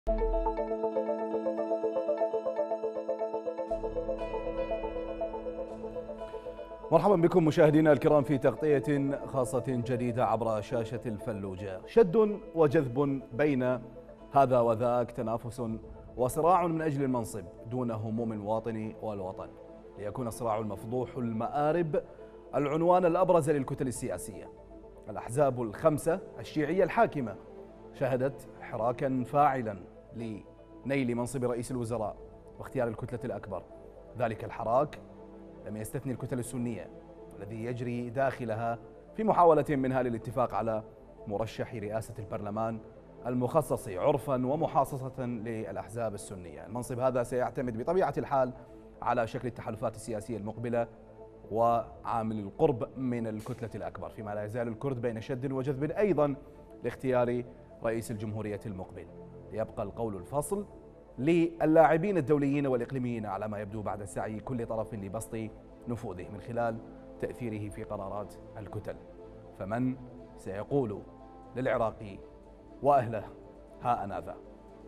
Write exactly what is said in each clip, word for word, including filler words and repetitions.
مرحبا بكم مشاهدينا الكرام في تغطية خاصة جديدة عبر شاشة الفلوجة. شد وجذب بين هذا وذاك، تنافس وصراع من أجل المنصب دون هموم المواطن والوطن، ليكون الصراع المفضوح المآرب العنوان الأبرز للكتل السياسية. الأحزاب الخمسة الشيعية الحاكمة شهدت حراكا فاعلا لنيل منصب رئيس الوزراء واختيار الكتلة الأكبر. ذلك الحراك لم يستثني الكتل السنية الذي يجري داخلها في محاولة منها للاتفاق على مرشح رئاسة البرلمان المخصص عرفا ومحاصصة للأحزاب السنية. المنصب هذا سيعتمد بطبيعة الحال على شكل التحالفات السياسية المقبلة وعامل القرب من الكتلة الأكبر، فيما لا يزال الكرد بين شد وجذب أيضا لاختيار رئيس الجمهورية المقبل. يبقى القول الفصل للاعبين الدوليين والإقليميين على ما يبدو بعد سعي كل طرف لبسط نفوذه من خلال تأثيره في قرارات الكتل. فمن سيقول للعراق وأهله ها أنا ذا؟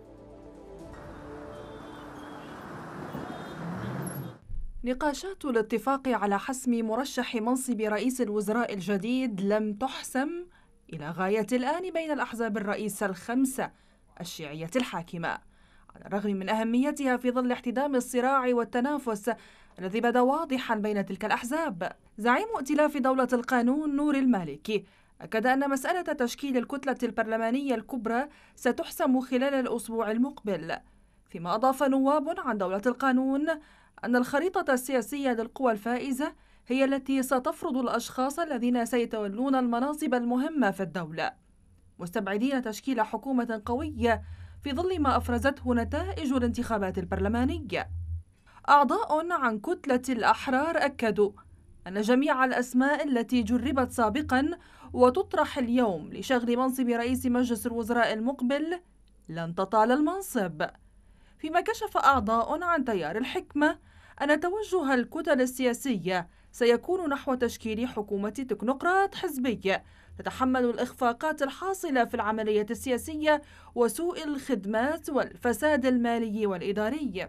نقاشات الاتفاق على حسم مرشح منصب رئيس الوزراء الجديد لم تحسم إلى غاية الآن بين الأحزاب الرئيسة الخمسة الشيعية الحاكمة، على الرغم من أهميتها في ظل احتدام الصراع والتنافس الذي بدا واضحا بين تلك الأحزاب. زعيم ائتلاف دولة القانون نور المالكي أكد أن مسألة تشكيل الكتلة البرلمانية الكبرى ستحسم خلال الأسبوع المقبل، فيما أضاف نواب عن دولة القانون أن الخريطة السياسية للقوى الفائزة هي التي ستفرض الأشخاص الذين سيتولون المناصب المهمة في الدولة، مستبعدين تشكيل حكومة قوية في ظل ما أفرزته نتائج الانتخابات البرلمانية. أعضاء عن كتلة الأحرار أكدوا أن جميع الأسماء التي جربت سابقا وتطرح اليوم لشغل منصب رئيس مجلس الوزراء المقبل لن تطال المنصب، فيما كشف أعضاء عن تيار الحكمة أن توجه الكتل السياسية سيكون نحو تشكيل حكومة تكنوقراط حزبية تتحمل الإخفاقات الحاصلة في العملية السياسية وسوء الخدمات والفساد المالي والإداري.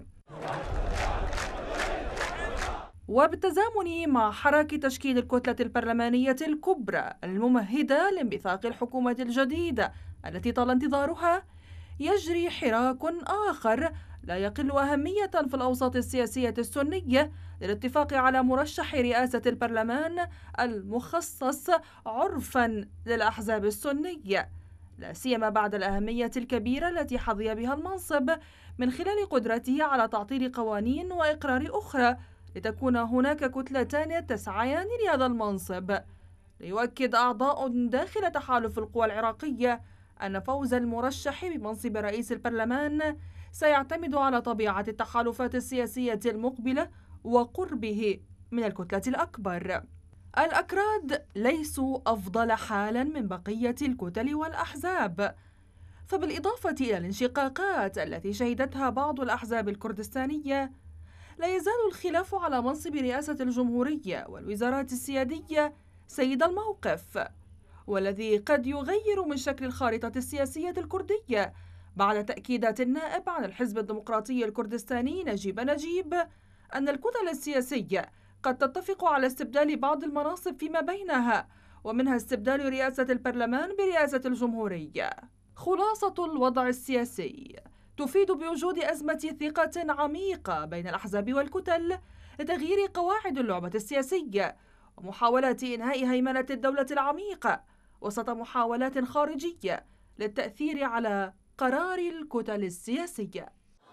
وبالتزامن مع حراك تشكيل الكتلة البرلمانية الكبرى الممهدة لانبثاق الحكومة الجديدة التي طال انتظارها، يجري حراك آخر لا يقل أهمية في الأوساط السياسية السنية للاتفاق على مرشح رئاسة البرلمان المخصص عرفا للأحزاب السنية، لا سيما بعد الأهمية الكبيرة التي حظي بها المنصب من خلال قدرته على تعطيل قوانين وإقرار أخرى لتكون هناك كتلتان تسعيان لهذا المنصب. ليؤكد أعضاء داخل تحالف القوى العراقية أن فوز المرشح بمنصب رئيس البرلمان سيعتمد على طبيعة التحالفات السياسية المقبلة وقربه من الكتلة الأكبر. الأكراد ليسوا أفضل حالا من بقية الكتل والأحزاب، فبالإضافة إلى الانشقاقات التي شهدتها بعض الأحزاب الكردستانية، لا يزال الخلاف على منصب رئاسة الجمهورية والوزارات السيادية سيد الموقف، والذي قد يغير من شكل الخارطة السياسية الكردية بعد تأكيدات النائب عن الحزب الديمقراطي الكردستاني نجيب نجيب أن الكتل السياسية قد تتفق على استبدال بعض المناصب فيما بينها، ومنها استبدال رئاسة البرلمان برئاسة الجمهورية. خلاصة الوضع السياسي تفيد بوجود أزمة ثقة عميقة بين الأحزاب والكتل لتغيير قواعد اللعبة السياسية ومحاولة إنهاء هيمنة الدولة العميقة وسط محاولات خارجية للتأثير على قرار الكتل السياسية.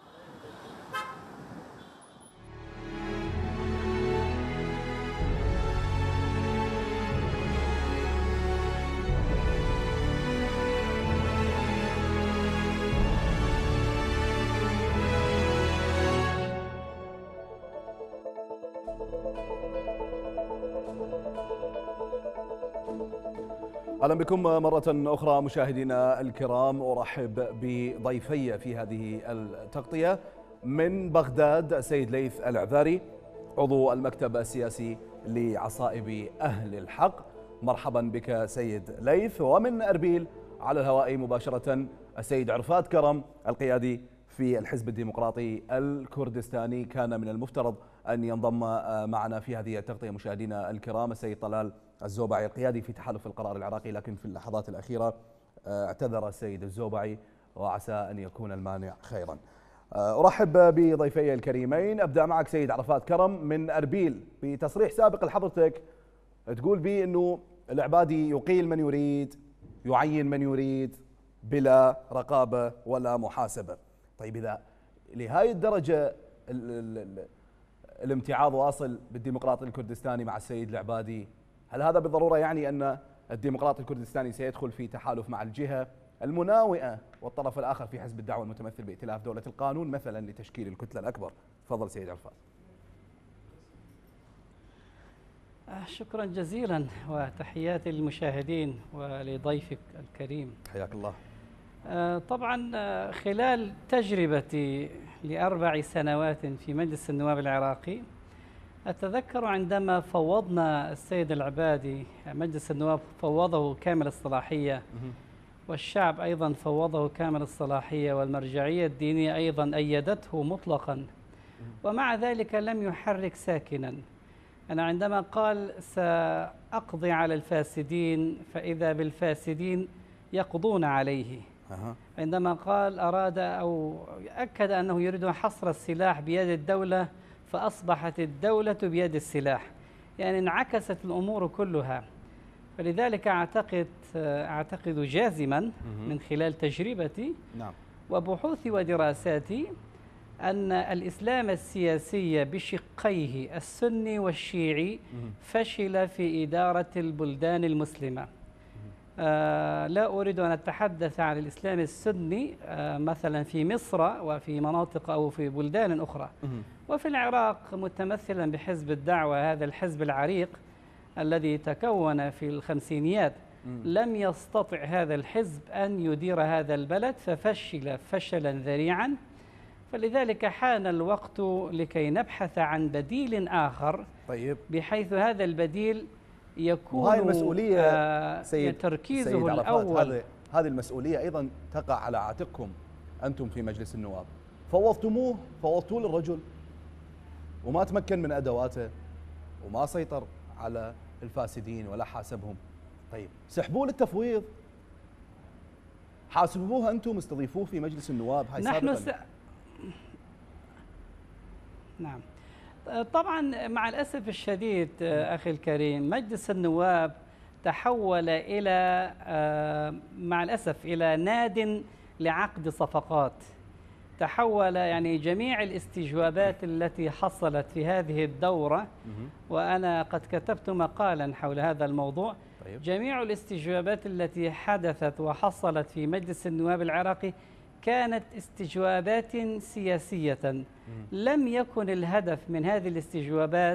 أهلا بكم مرة أخرى مشاهدينا الكرام. أرحب بضيفي في هذه التغطية من بغداد السيد ليث العذاري عضو المكتب السياسي لعصائب أهل الحق. مرحبا بك سيد ليث. ومن أربيل على الهواء مباشرة السيد عرفات كرم القيادي في الحزب الديمقراطي الكردستاني. كان من المفترض أن ينضم معنا في هذه التغطية مشاهدينا الكرام السيد طلال الزوبعي القيادي في تحالف القرار العراقي، لكن في اللحظات الأخيرة اعتذر السيد الزوبعي وعسى أن يكون المانع خيرا. أرحب بضيفي الكريمين. أبدأ معك سيد عرفات كرم من أربيل. بتصريح سابق لحضرتك تقول به أنه العبادي يقيل من يريد، يعين من يريد بلا رقابة ولا محاسبة. طيب إذا لهذه الدرجة ال ال ال الامتعاض واصل بالديمقراطي الكردستاني مع السيد العبادي، هل هذا بالضرورة يعني أن الديمقراطي الكردستاني سيدخل في تحالف مع الجهة المناوئة والطرف الآخر في حزب الدعوة المتمثل بائتلاف دولة القانون مثلا لتشكيل الكتلة الأكبر؟ تفضل سيد عرفات. شكرا جزيلا وتحياتي للمشاهدين ولضيفك الكريم. حياك الله. طبعا خلال تجربتي لأربع سنوات في مجلس النواب العراقي، أتذكر عندما فوضنا السيد العبادي، مجلس النواب فوضه كامل الصلاحية والشعب أيضا فوضه كامل الصلاحية والمرجعية الدينية أيضا أيدته مطلقا، ومع ذلك لم يحرك ساكنا. أنا عندما قال سأقضي على الفاسدين فإذا بالفاسدين يقضون عليه، عندما قال أراد أو أكد أنه يريد حصر السلاح بيد الدولة فأصبحت الدولة بيد السلاح، يعني انعكست الأمور كلها. فلذلك أعتقد أعتقد جازما من خلال تجربتي وبحوثي ودراساتي أن الإسلام السياسي بشقيه السني والشيعي فشل في إدارة البلدان المسلمة. آه لا أريد أن أتحدث عن الإسلام السني آه مثلا في مصر وفي مناطق أو في بلدان أخرى، وفي العراق متمثلا بحزب الدعوة، هذا الحزب العريق الذي تكون في الخمسينيات. لم يستطع هذا الحزب أن يدير هذا البلد ففشل فشلا ذريعا. فلذلك حان الوقت لكي نبحث عن بديل آخر. طيب. بحيث هذا البديل يكون وهي المسؤولية آه سيد تركيزه سيد الأول. هذه هذه المسؤولية أيضا تقع على عاتقكم أنتم في مجلس النواب. فوضتموه فوضتوه للرجل وما تمكن من أدواته وما سيطر على الفاسدين ولا حاسبهم. طيب سحبوه للتفويض، حاسبوه أنتم، استضيفوه في مجلس النواب. هاي نحن س... نعم طبعا مع الأسف الشديد أخي الكريم، مجلس النواب تحول إلى مع الأسف إلى ناد لعقد صفقات. تحول يعني جميع الاستجوابات التي حصلت في هذه الدورة، وأنا قد كتبت مقالا حول هذا الموضوع. طيب. جميع الاستجوابات التي حدثت وحصلت في مجلس النواب العراقي كانت استجوابات سياسية. لم يكن الهدف من هذه الاستجوابات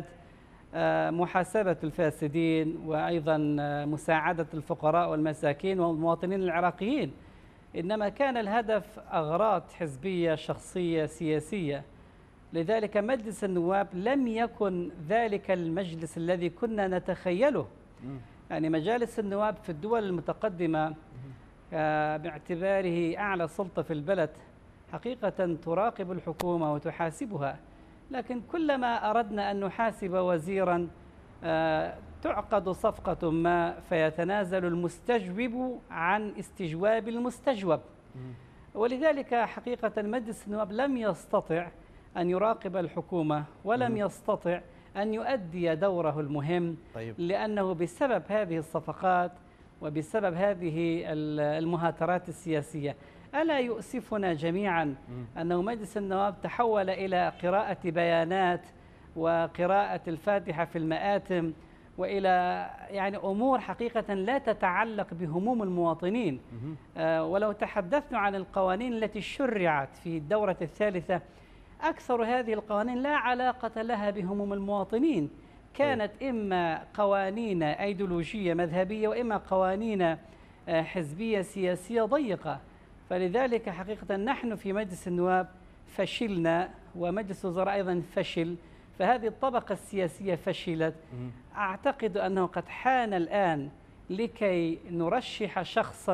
محاسبة الفاسدين وأيضا مساعدة الفقراء والمساكين والمواطنين العراقيين، إنما كان الهدف أغراض حزبية شخصية سياسية. لذلك مجلس النواب لم يكن ذلك المجلس الذي كنا نتخيله. يعني مجالس النواب في الدول المتقدمة باعتباره أعلى سلطة في البلد حقيقة تراقب الحكومة وتحاسبها، لكن كلما أردنا أن نحاسب وزيرا تعقد صفقة ما فيتنازل المستجوب عن استجواب المستجوب. ولذلك حقيقة مجلس النواب لم يستطع أن يراقب الحكومة ولم يستطع أن يؤدي دوره المهم. طيب. لأنه بسبب هذه الصفقات وبسبب هذه المهاترات السياسية. ألا يؤسفنا جميعا أنه مجلس النواب تحول إلى قراءة بيانات وقراءة الفاتحة في المآتم وإلى يعني أمور حقيقة لا تتعلق بهموم المواطنين. آه ولو تحدثنا عن القوانين التي شرعت في الدورة الثالثة، أكثر هذه القوانين لا علاقة لها بهموم المواطنين، كانت إما قوانين أيديولوجية مذهبية وإما قوانين حزبية سياسية ضيقة. فلذلك حقيقة نحن في مجلس النواب فشلنا، ومجلس الوزراء أيضا فشل، فهذه الطبقة السياسية فشلت. أعتقد أنه قد حان الآن لكي نرشح شخصا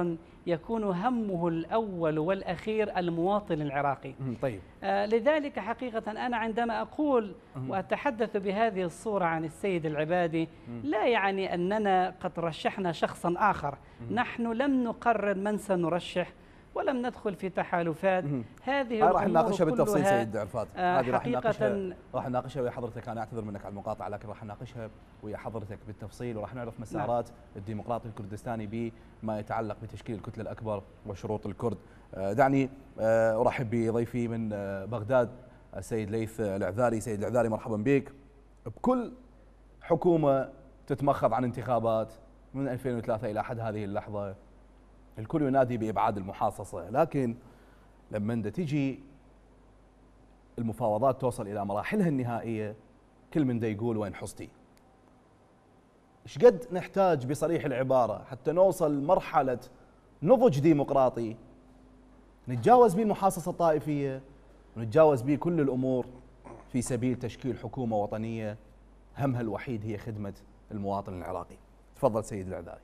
يكون همه الأول والأخير المواطن العراقي. طيب. آه لذلك حقيقة أنا عندما أقول وأتحدث بهذه الصورة عن السيد العبادي لا يعني أننا قد رشحنا شخصا آخر. نحن لم نقرر من سنرشح ولم ندخل في تحالفات. هذه راح نناقشها بالتفصيل سيد عرفات. آه هذه راح نناقشها راح نناقشها ويا حضرتك. انا اعتذر منك على المقاطعه لكن راح نناقشها ويا حضرتك بالتفصيل وراح نعرف مسارات نعم. الديمقراطي الكردستاني بما يتعلق بتشكيل الكتله الاكبر وشروط الكرد. آه دعني آه ارحب بضيفي من آه بغداد السيد ليث العذاري. سيد العذاري مرحبا بك. بكل حكومه تتمخض عن انتخابات من ألفين وثلاثة الى حد هذه اللحظه الكل ينادي بإبعاد المحاصصة، لكن لما تجي المفاوضات توصل إلى مراحلها النهائية كل من دا يقول وين حصتي. ايش قد نحتاج بصريح العبارة حتى نوصل مرحلة نضج ديمقراطي نتجاوز به المحاصصة الطائفية ونتجاوز به كل الأمور في سبيل تشكيل حكومة وطنية همها الوحيد هي خدمة المواطن العراقي. تفضل سيد العذاري.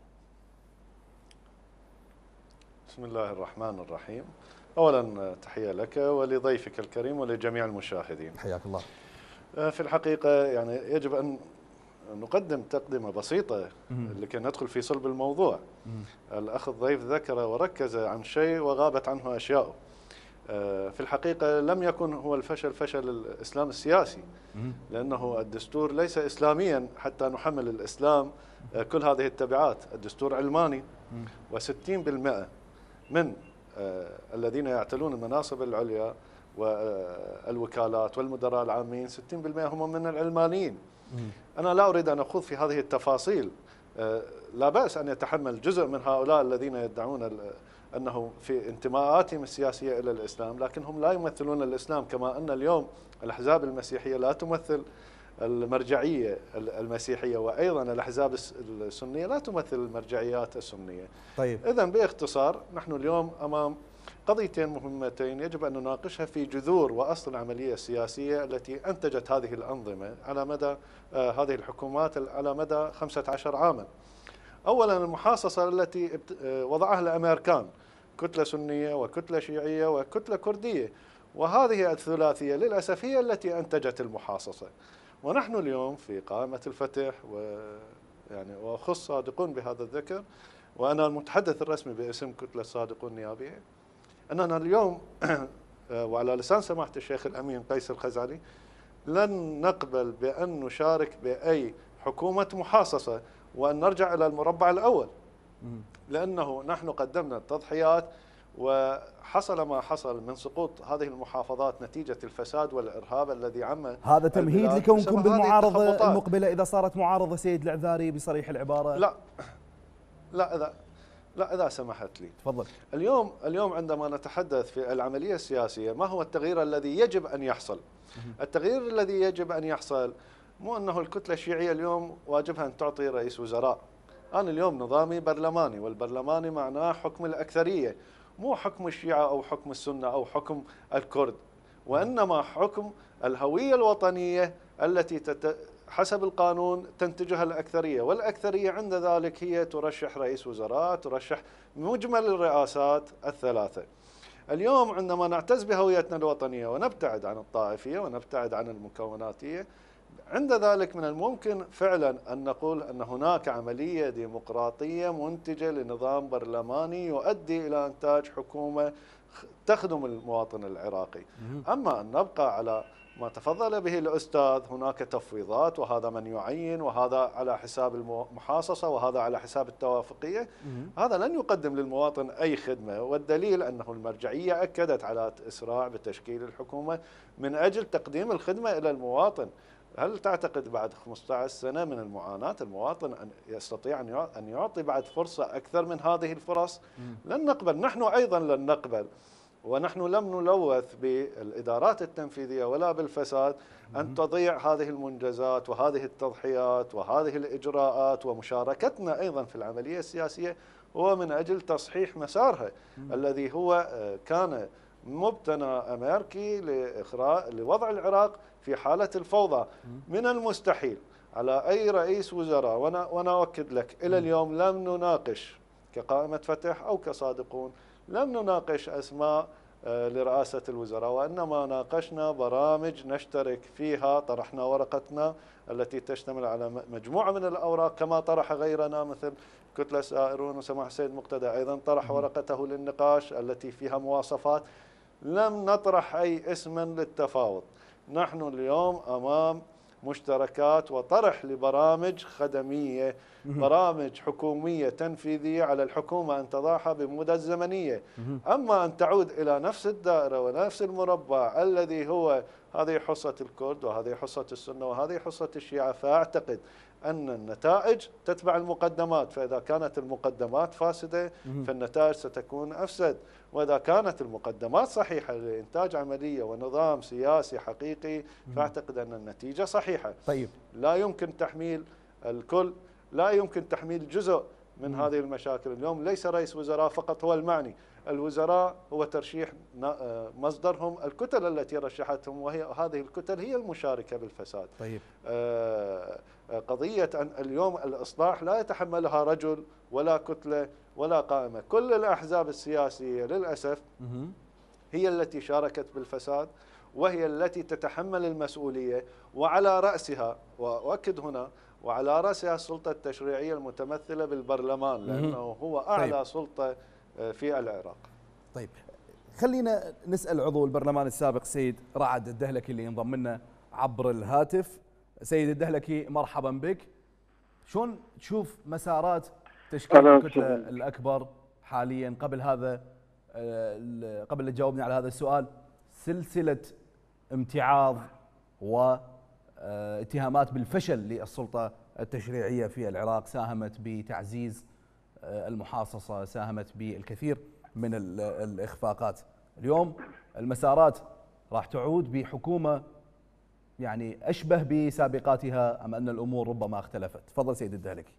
بسم الله الرحمن الرحيم. أولا تحية لك ولضيفك الكريم ولجميع المشاهدين. حياك الله. في الحقيقة يعني يجب أن نقدم تقدمة بسيطة لكي ندخل في صلب الموضوع. الأخ الضيف ذكر وركز عن شيء وغابت عنه أشياء. في الحقيقة لم يكن هو الفشل فشل الإسلام السياسي، لأنه الدستور ليس إسلاميا حتى نحمل الإسلام كل هذه التبعات. الدستور علماني وستين بالمئة من الذين يعتلون المناصب العليا والوكالات والمدراء العامين ستين بالمئة هم من العلمانيين. أنا لا أريد أن أخوض في هذه التفاصيل. لا بأس أن يتحمل جزء من هؤلاء الذين يدعون أنه في انتماءاتهم السياسية إلى الإسلام، لكنهم لا يمثلون الإسلام، كما أن اليوم الأحزاب المسيحية لا تمثل المرجعية المسيحية، وأيضا الأحزاب السنية لا تمثل المرجعيات السنية. طيب. إذن باختصار نحن اليوم أمام قضيتين مهمتين يجب أن نناقشها في جذور وأصل العملية السياسية التي أنتجت هذه الأنظمة على مدى آه هذه الحكومات على مدى خمسة عشر عاما. أولا المحاصصة التي وضعها الأمريكان، كتلة سنية وكتلة شيعية وكتلة كردية، وهذه الثلاثية للأسف هي التي أنتجت المحاصصة. ونحن اليوم في قائمة الفتح ويعني وأخص صادقون بهذا الذكر، وأنا المتحدث الرسمي باسم كتلة صادقون النيابية، أننا اليوم وعلى لسان سماحة الشيخ الأمين قيس الخزعلي لن نقبل بأن نشارك بأي حكومة محاصصة وأن نرجع إلى المربع الأول، لأنه نحن قدمنا التضحيات وحصل ما حصل من سقوط هذه المحافظات نتيجة الفساد والإرهاب الذي عم. هذا تمهيد لكونكم بالمعارضة المقبلة إذا صارت معارضة سيد العذاري بصريح العبارة؟ لا لا إذا لا إذا سمحت لي. تفضل. اليوم اليوم عندما نتحدث في العملية السياسية ما هو التغيير الذي يجب أن يحصل؟ التغيير الذي يجب أن يحصل مو أنه الكتلة الشيعية اليوم واجبها أن تعطي رئيس وزراء. أنا اليوم نظامي برلماني، والبرلماني معناه حكم الأكثرية، مو حكم الشيعة أو حكم السنة أو حكم الكرد، وإنما حكم الهوية الوطنية التي تت... حسب القانون تنتجها الأكثرية، والأكثرية عند ذلك هي ترشح رئيس وزراء، ترشح مجمل الرئاسات الثلاثة. اليوم عندما نعتز بهويتنا الوطنية ونبتعد عن الطائفية ونبتعد عن المكوناتية، عند ذلك من الممكن فعلا أن نقول أن هناك عملية ديمقراطية منتجة لنظام برلماني يؤدي إلى إنتاج حكومة تخدم المواطن العراقي. أما أن نبقى على ما تفضل به الأستاذ هناك تفويضات وهذا من يعين وهذا على حساب المحاصصة وهذا على حساب التوافقية، هذا لن يقدم للمواطن أي خدمة. والدليل أنه المرجعية أكدت على إسراع بتشكيل الحكومة من أجل تقديم الخدمة إلى المواطن. هل تعتقد بعد خمسة عشر سنة من المعاناة المواطن أن يستطيع أن يعطي بعد فرصة أكثر من هذه الفرص؟ لن نقبل، نحن أيضا لن نقبل، ونحن لم نلوث بالإدارات التنفيذية ولا بالفساد أن تضيع هذه المنجزات وهذه التضحيات وهذه الإجراءات. ومشاركتنا أيضا في العملية السياسية هو من أجل تصحيح مسارها الذي هو كان مبتنى أمريكي لإخراج لوضع العراق في حالة الفوضى. من المستحيل على أي رئيس وزراء، وأنا وأنا أؤكد لك إلى اليوم لم نناقش كقائمة فتح أو كصادقون لم نناقش أسماء لرئاسة الوزراء، وإنما ناقشنا برامج نشترك فيها. طرحنا ورقتنا التي تشتمل على مجموعة من الأوراق كما طرح غيرنا مثل كتلة سائرون، وسماحة السيد مقتدى أيضا طرح ورقته للنقاش التي فيها مواصفات. لم نطرح أي اسم للتفاوض. نحن اليوم أمام مشتركات وطرح لبرامج خدمية، برامج حكومية تنفيذية على الحكومة أن تضعها بمدة زمنية. أما أن تعود إلى نفس الدائرة ونفس المربع الذي هو هذه حصة الكرد وهذه حصة السنة وهذه حصة الشيعة، فأعتقد أن النتائج تتبع المقدمات. فإذا كانت المقدمات فاسدة فالنتائج ستكون أفسد، وإذا كانت المقدمات صحيحة لإنتاج عملية ونظام سياسي حقيقي فأعتقد أن النتيجة صحيحة. طيب، لا يمكن تحميل الكل، لا يمكن تحميل جزء من م. هذه المشاكل. اليوم ليس رئيس وزراء فقط هو المعني، الوزراء هو ترشيح مصدرهم الكتل التي رشحتهم، وهي هذه الكتل هي المشاركة بالفساد. طيب. قضية أن اليوم الإصلاح لا يتحملها رجل ولا كتلة ولا قائمة، كل الأحزاب السياسية للأسف هي التي شاركت بالفساد وهي التي تتحمل المسؤولية، وعلى رأسها، وأؤكد هنا، وعلى رأسها السلطة التشريعية المتمثلة بالبرلمان، لأنه هو أعلى طيب. سلطة في العراق. طيب، خلينا نسأل عضو البرلمان السابق سيد رعد الدهلكي اللي ينضم لنا عبر الهاتف. سيد الدهلكي مرحبا بك. شلون تشوف مسارات تشكيل الكتلة الأكبر حاليا؟ قبل هذا قبل لا تجاوبني على هذا السؤال، سلسلة امتعاض واتهامات بالفشل للسلطة التشريعية في العراق ساهمت بتعزيز المحاصصة، ساهمت بالكثير من الإخفاقات. اليوم المسارات راح تعود بحكومة يعني أشبه بسابقاتها أم أن الأمور ربما اختلفت؟ تفضل سيد الدهلكي.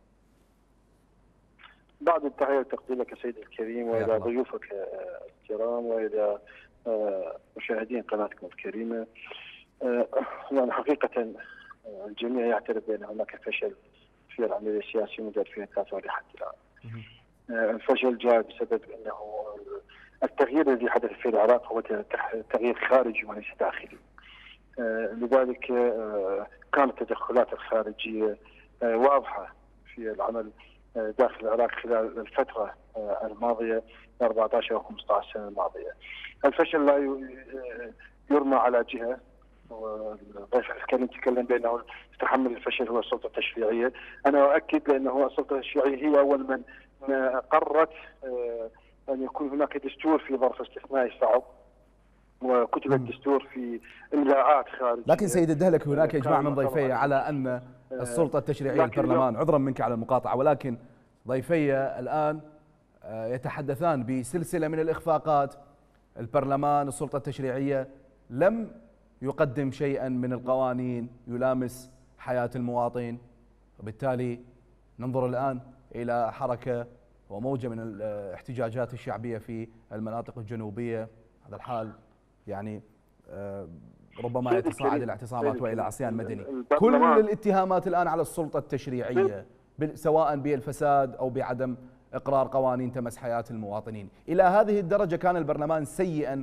بعد التحية والتقدير لك سيدي الكريم وإلى ضيوفك الكرام وإلى مشاهدين قناتكم الكريمة. يعني حقيقة الجميع يعترف بأن هناك فشل في العملية السياسية منذ ألفين وثلاثة لحد الآن. الفشل جاء بسبب أنه التغيير الذي حدث في العراق هو تغيير خارجي وليس داخلي. لذلك كانت التدخلات الخارجية واضحة في العمل داخل العراق خلال الفترة الماضية أربعة عشر أو خمسة عشر سنة الماضية. الفشل لا يرمى على جهة، والضيف الكريم تكلم بأنه تحمل الفشل هو السلطة التشريعية. أنا أؤكد بأنه السلطة التشريعية هي أول من قررت أن يكون هناك دستور في ظرف استثنائي صعب، وكتب الدستور في إملاءات خارجية. لكن سيد الدهلكي هناك إجماع من ضيفي على أن السلطة التشريعية البرلمان، عذرا منك على المقاطعة، ولكن ضيفي الآن يتحدثان بسلسلة من الإخفاقات. البرلمان السلطة التشريعية لم يقدم شيئا من القوانين يلامس حياة المواطن، وبالتالي ننظر الآن إلى حركة وموجة من الاحتجاجات الشعبية في المناطق الجنوبية. هذا الحال يعني ربما يتصاعد الاعتصامات وإلى عصيان مدني. كل الاتهامات الآن على السلطة التشريعية سواء بالفساد أو بعدم إقرار قوانين تمس حياة المواطنين. إلى هذه الدرجة كان البرلمان سيئا؟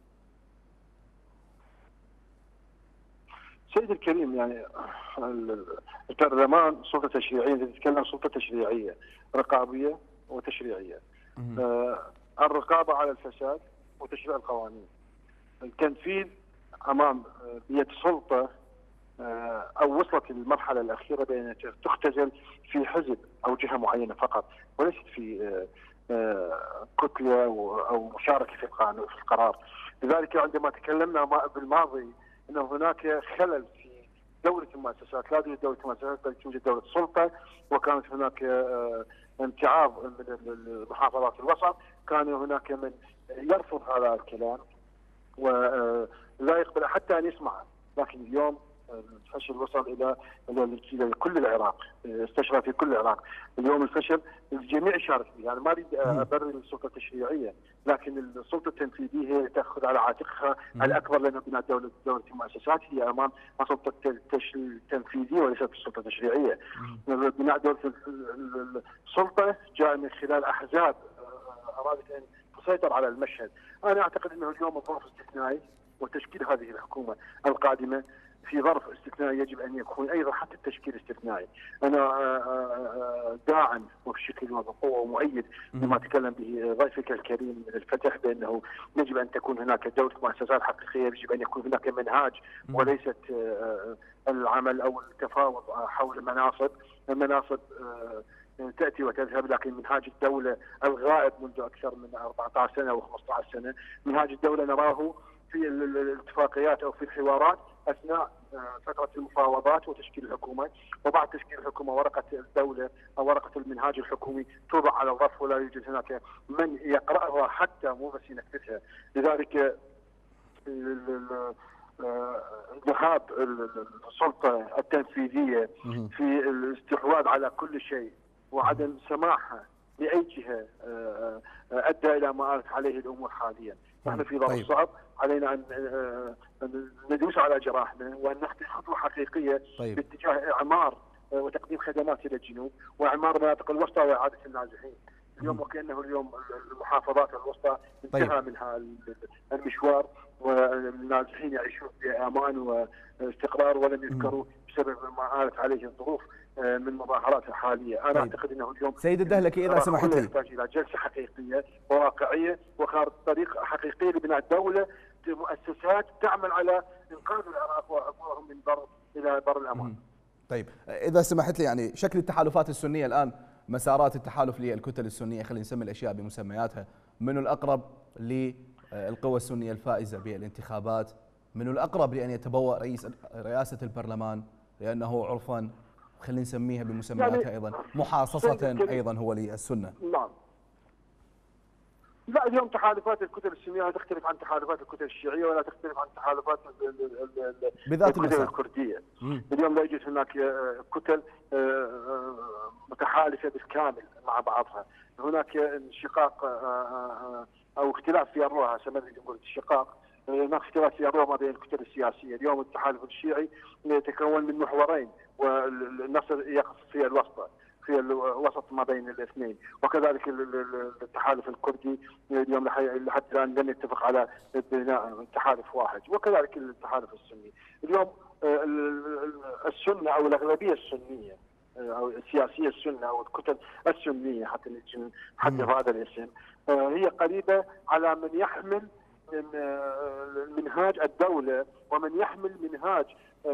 سيد الكريم، يعني البرلمان سلطة تشريعية، نتكلم سلطة تشريعية رقابية وتشريعية. آه الرقابة على الفساد وتشريع القوانين. التنفيذ أمام بيد سلطة آه أو وصلت المرحلة الأخيرة بأن تختزل في حزب أو جهة معينة فقط، وليست في آه آه كتلة أو مشاركة في القرار. لذلك عندما تكلمنا بالماضي أن هناك خلل في دولة المؤسسات، لا توجد دولة المؤسسات بل توجد دولة سلطة، وكانت هناك امتعاض من محافظات الوسط، كان هناك من يرفض هذا الكلام ولا يقبل حتى أن يسمع. لكن اليوم الفشل وصل الى الى كل العراق، استشرى في كل العراق. اليوم الفشل الجميع يشارك فيه، يعني ما اريد ابرر السلطه التشريعيه، لكن السلطه التنفيذيه هي تاخذ على عاتقها الاكبر، لان بناء دوله دوله المؤسسات هي امام السلطه التنفيذيه وليست السلطه التشريعيه. بناء دوله السلطه جاء من خلال احزاب ارادت ان تسيطر على المشهد. انا اعتقد انه اليوم الظرف استثنائي، وتشكيل هذه الحكومه القادمه في ظرف استثنائي يجب ان يكون ايضا حتى التشكيل استثنائي. انا داعم وبشكل وبقوه ومؤيد لما تكلم به ضيفك الكريم من الفتح، بانه يجب ان تكون هناك دوله مؤسسات حقيقيه، يجب ان يكون هناك منهاج وليست العمل او التفاوض حول مناصب. المناصب تاتي وتذهب، لكن منهاج الدوله الغائب منذ اكثر من أربعة عشر سنه او خمسة عشر سنه، منهاج الدوله نراه في الاتفاقيات او في الحوارات اثناء فتره المفاوضات وتشكيل الحكومه، وبعد تشكيل الحكومه ورقه الدوله او ورقه المنهاج الحكومي توضع على الظرف، ولا يوجد هناك من يقراها حتى مو بس ينفذها. لذلك ذهاب السلطه التنفيذيه في الاستحواذ على كل شيء وعدم سماحها لاي جهه ادى الى ما آلت عليه الامور حاليا. نحن في ظرف طيب. صعب، علينا ان ندوس على جراحنا وان نخطي خطوه حقيقيه طيب. باتجاه اعمار وتقديم خدمات الى الجنوب، واعمار مناطق الوسطى واعاده النازحين. اليوم وكانه اليوم المحافظات الوسطى انتهى طيب. منها المشوار، والنازحين يعيشون في امان واستقرار ولم يذكروا بسبب ما آلت عليه الظروف من مظاهرات حاليه. انا طيب. اعتقد انه اليوم سيد الدهلكي اذا سمحت لي يحتاج الى جلسه حقيقيه وواقعيه وخارطه طريق حقيقيه لبناء دوله مؤسسات تعمل على انقاذ العراق وعبورهم من بر الى بر الامان. طيب اذا سمحت لي، يعني شكل التحالفات السنيه الان، مسارات التحالف للكتل السنيه، خلينا نسمي الاشياء بمسمياتها، من الاقرب للقوى السنيه الفائزه بالانتخابات؟ من الاقرب لان يتبوأ رئيس رئاسه البرلمان؟ لانه عرفا خلينا نسميها بمسمياتها يعني ايضا محاصصه ايضا هو للسنه. نعم. لا، اليوم تحالفات الكتل السنيه لا تختلف عن تحالفات الكتل الشيعيه ولا تختلف عن تحالفات بذات الكتل الكرديه. اليوم لا يوجد هناك كتل متحالفه بالكامل مع بعضها، هناك انشقاق او اختلاف في الرؤى، سمينا نقول انشقاق، هناك اختلاف في الرؤى ما بين الكتل السياسيه. اليوم التحالف الشيعي يتكون من محورين، والنصر يقف في الوسط في الوسط ما بين الاثنين، وكذلك التحالف الكردي اليوم لحد الان لم يتفق على بناء تحالف واحد، وكذلك التحالف السني. اليوم السنه او الاغلبيه السنيه او السياسيه السنه او الكتل السنيه حتى نحدد هذا الاسم، هي قريبه على من يحمل منهاج الدوله ومن يحمل منهاج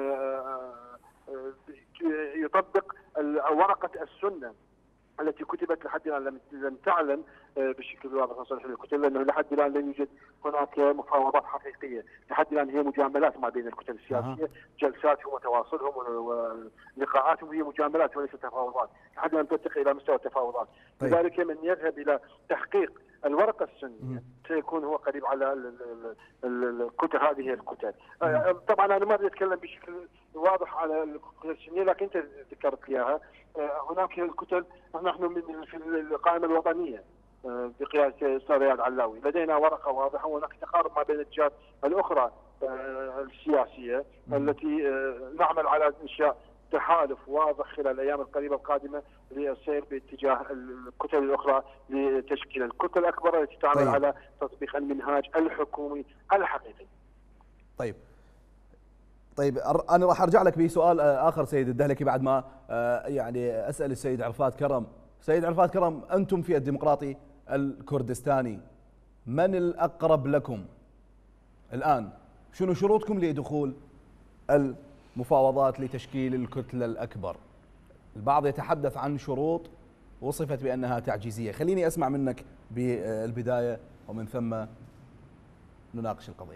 يطبق ورقة السنة التي كتبت لحد الآن لم تعلن بشكل واضح وصريح للكتل، لأنه لحد الآن لم يوجد هناك مفاوضات حقيقية. لحد الآن هي مجاملات ما بين الكتل السياسية، جلساتهم وتواصلهم ولقاءاتهم هي مجاملات وليست تفاوضات، لحد الآن ترتقي إلى مستوى التفاوضات. طيب. لذلك من يذهب إلى تحقيق الورقة السنية سيكون هو قريب على الكتل، هذه الكتل. طبعا أنا ما بدي أتكلم بشكل واضح على الكتل السنية، لكن أنت ذكرت إياها. هناك الكتل، نحن من في القائمة الوطنية بقيادة أستاذ رياض علاوي لدينا ورقة واضحة، وهناك تقارب ما بين الجهات الأخرى السياسية التي نعمل على إنشاء تحالف واضح خلال الايام القريبه القادمه للسير باتجاه الكتل الاخرى لتشكيل الكتل الاكبر التي تعمل طيب. على تطبيق المنهاج الحكومي الحقيقي. طيب طيب انا راح ارجع لك بسؤال اخر سيد الدهلكي بعد ما يعني اسال السيد عرفات كرم. سيد عرفات كرم، انتم في الديمقراطي الكردستاني من الاقرب لكم الان؟ شنو شروطكم لدخول المفاوضات لتشكيل الكتلة الأكبر؟ البعض يتحدث عن شروط وصفت بأنها تعجيزية. خليني أسمع منك بالبداية ومن ثم نناقش القضية.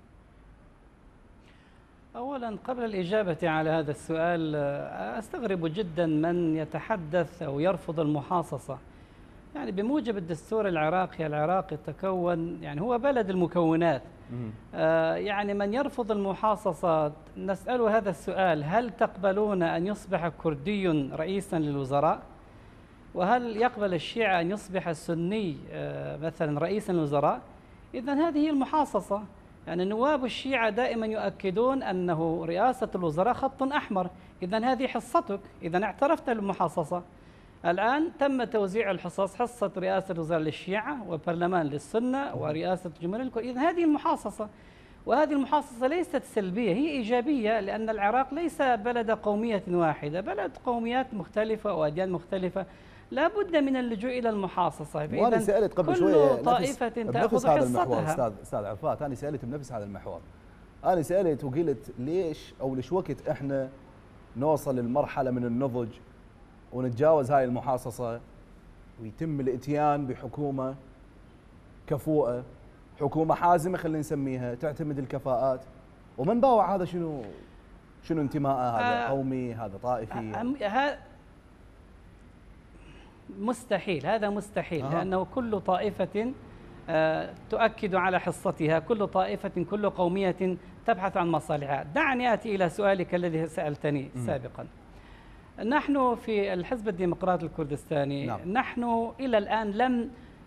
أولا قبل الإجابة على هذا السؤال، أستغرب جدا من يتحدث أو يرفض المحاصصة يعني بموجب الدستور العراقي، العراق يتكون، يعني هو بلد المكونات. آه يعني من يرفض المحاصصة نسأله هذا السؤال: هل تقبلون أن يصبح كردي رئيسا للوزراء؟ وهل يقبل الشيعة أن يصبح السني آه مثلا رئيسا للوزراء؟ إذن هذه هي المحاصصة. يعني نواب الشيعة دائما يؤكدون أنه رئاسة الوزراء خط أحمر. إذن هذه حصتك، إذن اعترفت بالمحاصصة. الآن تم توزيع الحصص، حصة رئاسة الوزراء للشيعة وبرلمان للسنة ورئاسة الجمهورية للكل. إذن هذه المحاصصة، وهذه المحاصصة ليست سلبية، هي إيجابية، لأن العراق ليس بلد قومية واحدة، بلد قوميات مختلفة وأديان مختلفة، لا بد من اللجوء إلى المحاصصة. وأنا سألت قبل شوية كل طائفة تأخذ هذا المحور حصتها. أستاذ أستاذ عرفات، أنا سألت بنفس هذا المحور. أنا سألت وقلت ليش أو ليش وقت إحنا نوصل للمرحلة من النضج ونتجاوز هاي المحاصصة ويتم الاتيان بحكومة كفوءة، حكومة حازمة خلينا نسميها، تعتمد الكفاءات، ومن باوع هذا شنو شنو انتماءه؟ هذا قومي، هذا طائفي؟ هذا مستحيل، هذا مستحيل. آه. لأنه كل طائفة تؤكد على حصتها، كل طائفة كل قومية تبحث عن مصالحها. دعني آتي إلى سؤالك الذي سألتني م. سابقا. نحن في الحزب الديمقراطي الكردستاني نعم. نحن إلى الآن لم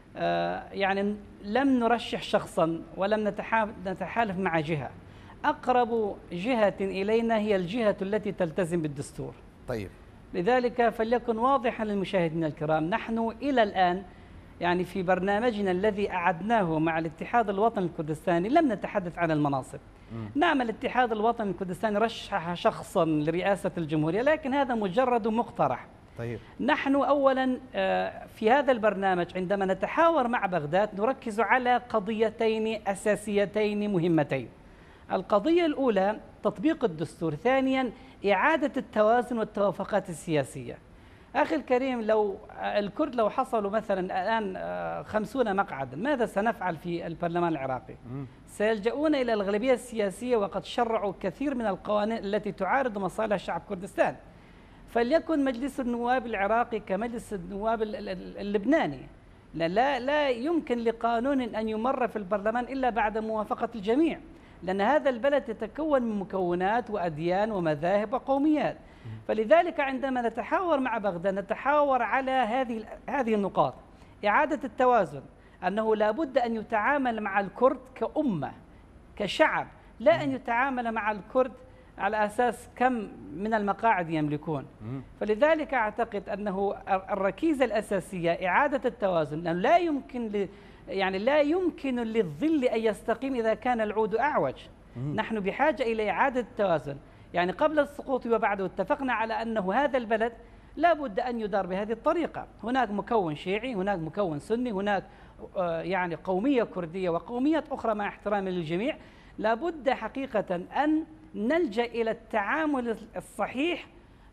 يعني لم نرشح شخصا ولم نتحالف مع جهة. أقرب جهة إلينا هي الجهة التي تلتزم بالدستور. طيب، لذلك فليكن واضحا للمشاهدين الكرام، نحن إلى الآن يعني في برنامجنا الذي أعدناه مع الاتحاد الوطني الكردستاني لم نتحدث عن المناصب. م. نعم، الاتحاد الوطني الكردستاني رشح شخصا لرئاسة الجمهورية، لكن هذا مجرد مقترح. طيب. نحن أولا في هذا البرنامج عندما نتحاور مع بغداد نركز على قضيتين أساسيتين مهمتين. القضية الأولى تطبيق الدستور، ثانيا إعادة التوازن والتوافقات السياسية. أخي الكريم، لو الكرد لو حصلوا مثلا الآن خمسون مقعدا، ماذا سنفعل في البرلمان العراقي؟ سيلجؤون إلى الأغلبية السياسية، وقد شرعوا كثير من القوانين التي تعارض مصالح شعب كردستان. فليكن مجلس النواب العراقي كمجلس النواب اللبناني. لا لا يمكن لقانون أن يمر في البرلمان إلا بعد موافقة الجميع، لأن هذا البلد يتكون من مكونات وأديان ومذاهب وقوميات. فلذلك عندما نتحاور مع بغداد نتحاور على هذه هذه النقاط: إعادة التوازن، أنه لا بد أن يتعامل مع الكرد كأمة كشعب، لا أن يتعامل مع الكرد على أساس كم من المقاعد يملكون. فلذلك أعتقد أنه الركيزة الأساسية إعادة التوازن، لأنه لا يمكن ل يعني لا يمكن للظل أن يستقيم إذا كان العود أعوج. نحن بحاجة إلى إعادة التوازن. يعني قبل السقوط وبعده اتفقنا على أنه هذا البلد لا بد أن يدار بهذه الطريقة. هناك مكون شيعي، هناك مكون سني، هناك يعني قومية كردية وقوميات أخرى مع احترام للجميع. لا بد حقيقة أن نلجأ إلى التعامل الصحيح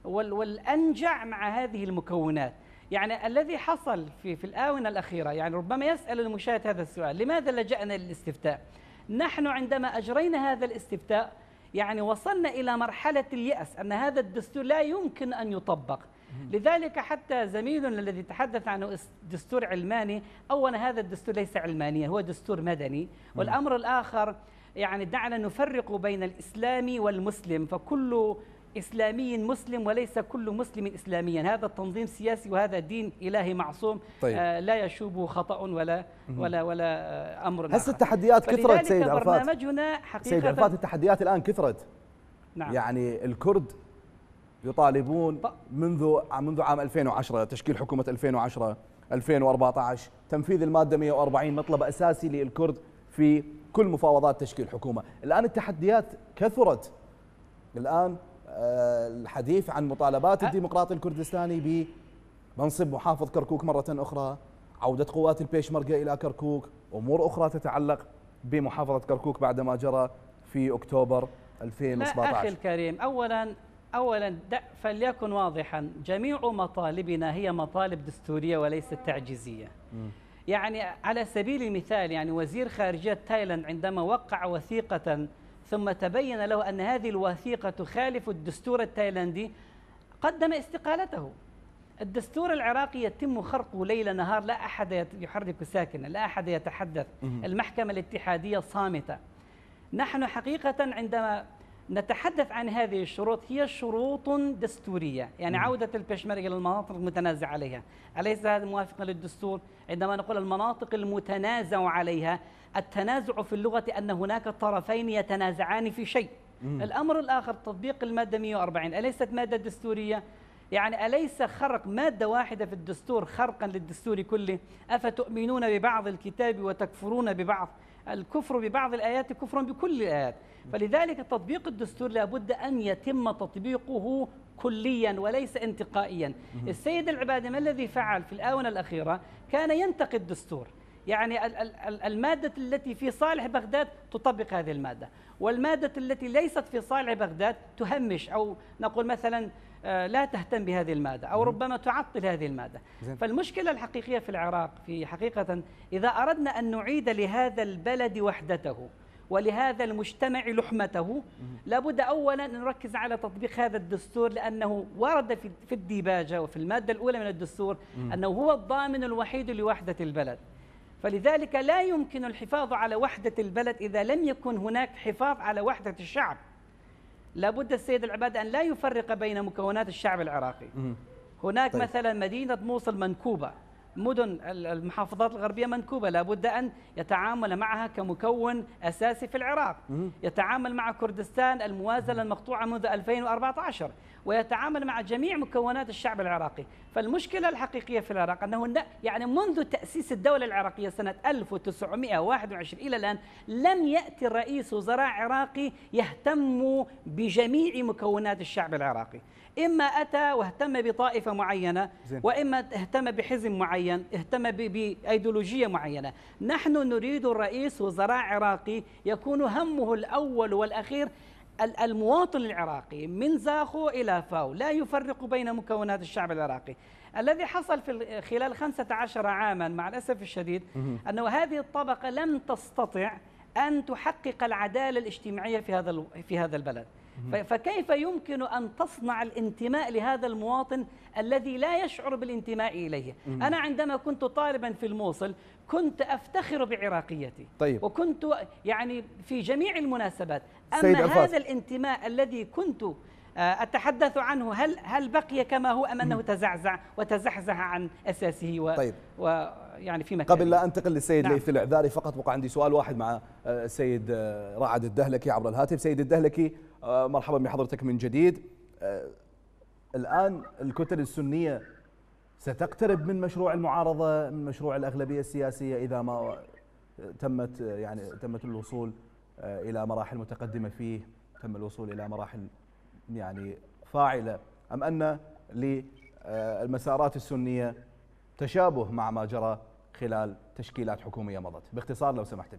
والأنجع مع هذه المكونات. يعني الذي حصل في في الآونة الأخيرة، يعني ربما يسأل المشاهد هذا السؤال: لماذا لجأنا للاستفتاء؟ نحن عندما أجرينا هذا الاستفتاء يعني وصلنا إلى مرحلة اليأس أن هذا الدستور لا يمكن أن يطبق. لذلك حتى زميلنا الذي تحدث عنه دستور علماني، أولا هذا الدستور ليس علمانيا، هو دستور مدني. والأمر الآخر يعني دعنا نفرق بين الإسلامي والمسلم، فكل إسلامي مسلم وليس كل مسلم إسلاميا. هذا تنظيم سياسي وهذا دين إلهي معصوم. طيب. آه لا يشوبه خطأ ولا ولا ولا آه أمر. هسه التحديات كثرت سيد عرفات. برنامجنا حقيقة سيد عرفات التحديات الآن كثرت. نعم. يعني الكرد يطالبون منذ منذ عام ألفين وعشرة تشكيل حكومة ألفين وعشرة ألفين وأربعة عشر، تنفيذ المادة مئة وأربعين مطلب أساسي للكرد في كل مفاوضات تشكيل حكومة. الآن التحديات كثرت. الآن الحديث عن مطالبات الديمقراطي الكردستاني بمنصب محافظ كركوك مرة أخرى، عودة قوات البيشمركة إلى كركوك، أمور أخرى تتعلق بمحافظة كركوك بعدما جرى في أكتوبر ألفين وسبعة عشر. لا أخي الكريم، أولا أولا فليكن واضحا: جميع مطالبنا هي مطالب دستورية وليست تعجيزية. م. يعني على سبيل المثال، يعني وزير خارجية تايلاند عندما وقع وثيقة ثم تبين له أن هذه الوثيقة تخالف الدستور التايلاندي قدم استقالته. الدستور العراقي يتم خرقه ليل نهار، لا أحد يحرك ساكنا، لا أحد يتحدث، المحكمة الاتحادية صامتة. نحن حقيقة عندما نتحدث عن هذه الشروط هي شروط دستورية، يعني عودة البشمركة إلى المناطق المتنازع عليها، أليس هذا موافقا للدستور؟ عندما نقول المناطق المتنازع عليها، التنازع في اللغة أن هناك طرفين يتنازعان في شيء. الأمر الآخر تطبيق المادة مئة وأربعين، أليست مادة دستورية؟ يعني أليس خرق مادة واحدة في الدستور خرقا للدستور كله؟ أفتؤمنون ببعض الكتاب وتكفرون ببعض؟ الكفر ببعض الآيات كفر بكل الآيات. فلذلك تطبيق الدستور لابد أن يتم تطبيقه كليا وليس انتقائيا. السيد العبادي ما الذي فعل في الآونة الأخيرة؟ كان ينتقد الدستور، يعني المادة التي في صالح بغداد تطبق هذه المادة، والمادة التي ليست في صالح بغداد تهمش أو نقول مثلا لا تهتم بهذه المادة أو ربما تعطل هذه المادة. فالمشكلة الحقيقية في العراق في حقيقة إذا أردنا أن نعيد لهذا البلد وحدته ولهذا المجتمع لحمته، لابد أولا أن نركز على تطبيق هذا الدستور، لأنه ورد في الديباجة وفي المادة الأولى من الدستور أنه هو الضامن الوحيد لوحدة البلد. فلذلك لا يمكن الحفاظ على وحدة البلد إذا لم يكن هناك حفاظ على وحدة الشعب. لابد السيد العبادي أن لا يفرق بين مكونات الشعب العراقي. هناك طيب. مثلا مدينة موصل منكوبة، مدن المحافظات الغربية منكوبة، لابد أن يتعامل معها كمكون أساسي في العراق. يتعامل مع كردستان الموازنة المقطوعة منذ ألفين وأربعة عشر، ويتعامل مع جميع مكونات الشعب العراقي. فالمشكلة الحقيقية في العراق أنه يعني منذ تأسيس الدولة العراقية سنة ألف وتسعمئة وواحد وعشرين إلى الآن لم يأتي رئيس وزراء عراقي يهتم بجميع مكونات الشعب العراقي. إما أتى واهتم بطائفة معينة، وإما اهتم بحزب معين، اهتم بأيديولوجية معينة. نحن نريد رئيس وزراء عراقي يكون همه الأول والأخير المواطن العراقي من زاخو إلى فاو، لا يفرق بين مكونات الشعب العراقي. الذي حصل في خلال خمسة عشر عاما مع الأسف الشديد أنه هذه الطبقة لم تستطع أن تحقق العدالة الاجتماعية في هذا في هذا البلد. فكيف يمكن أن تصنع الانتماء لهذا المواطن الذي لا يشعر بالانتماء إليه؟ أنا عندما كنت طالبا في الموصل كنت أفتخر بعراقيتي، طيب. وكنت يعني في جميع المناسبات. أما هذا الانتماء الذي كنت أتحدث عنه هل هل بقي كما هو أم أنه تزعزع وتزحزح عن أساسه و طيب. ويعني في مكان. قبل لا أنتقل للسيد نعم. ليث العذاري، فقط بقى عندي سؤال واحد مع السيد رعد الدهلكي عبر الهاتف. سيد الدهلكي، مرحبا بحضرتك من جديد. الآن الكتل السنية ستقترب من مشروع المعارضة، من مشروع الأغلبية السياسية، إذا ما تمت يعني تمت الوصول إلى مراحل متقدمة فيه، تم الوصول إلى مراحل يعني فاعلة، أم أن للمسارات السنية تشابه مع ما جرى خلال تشكيلات حكومية مضت؟ باختصار لو سمحت لي.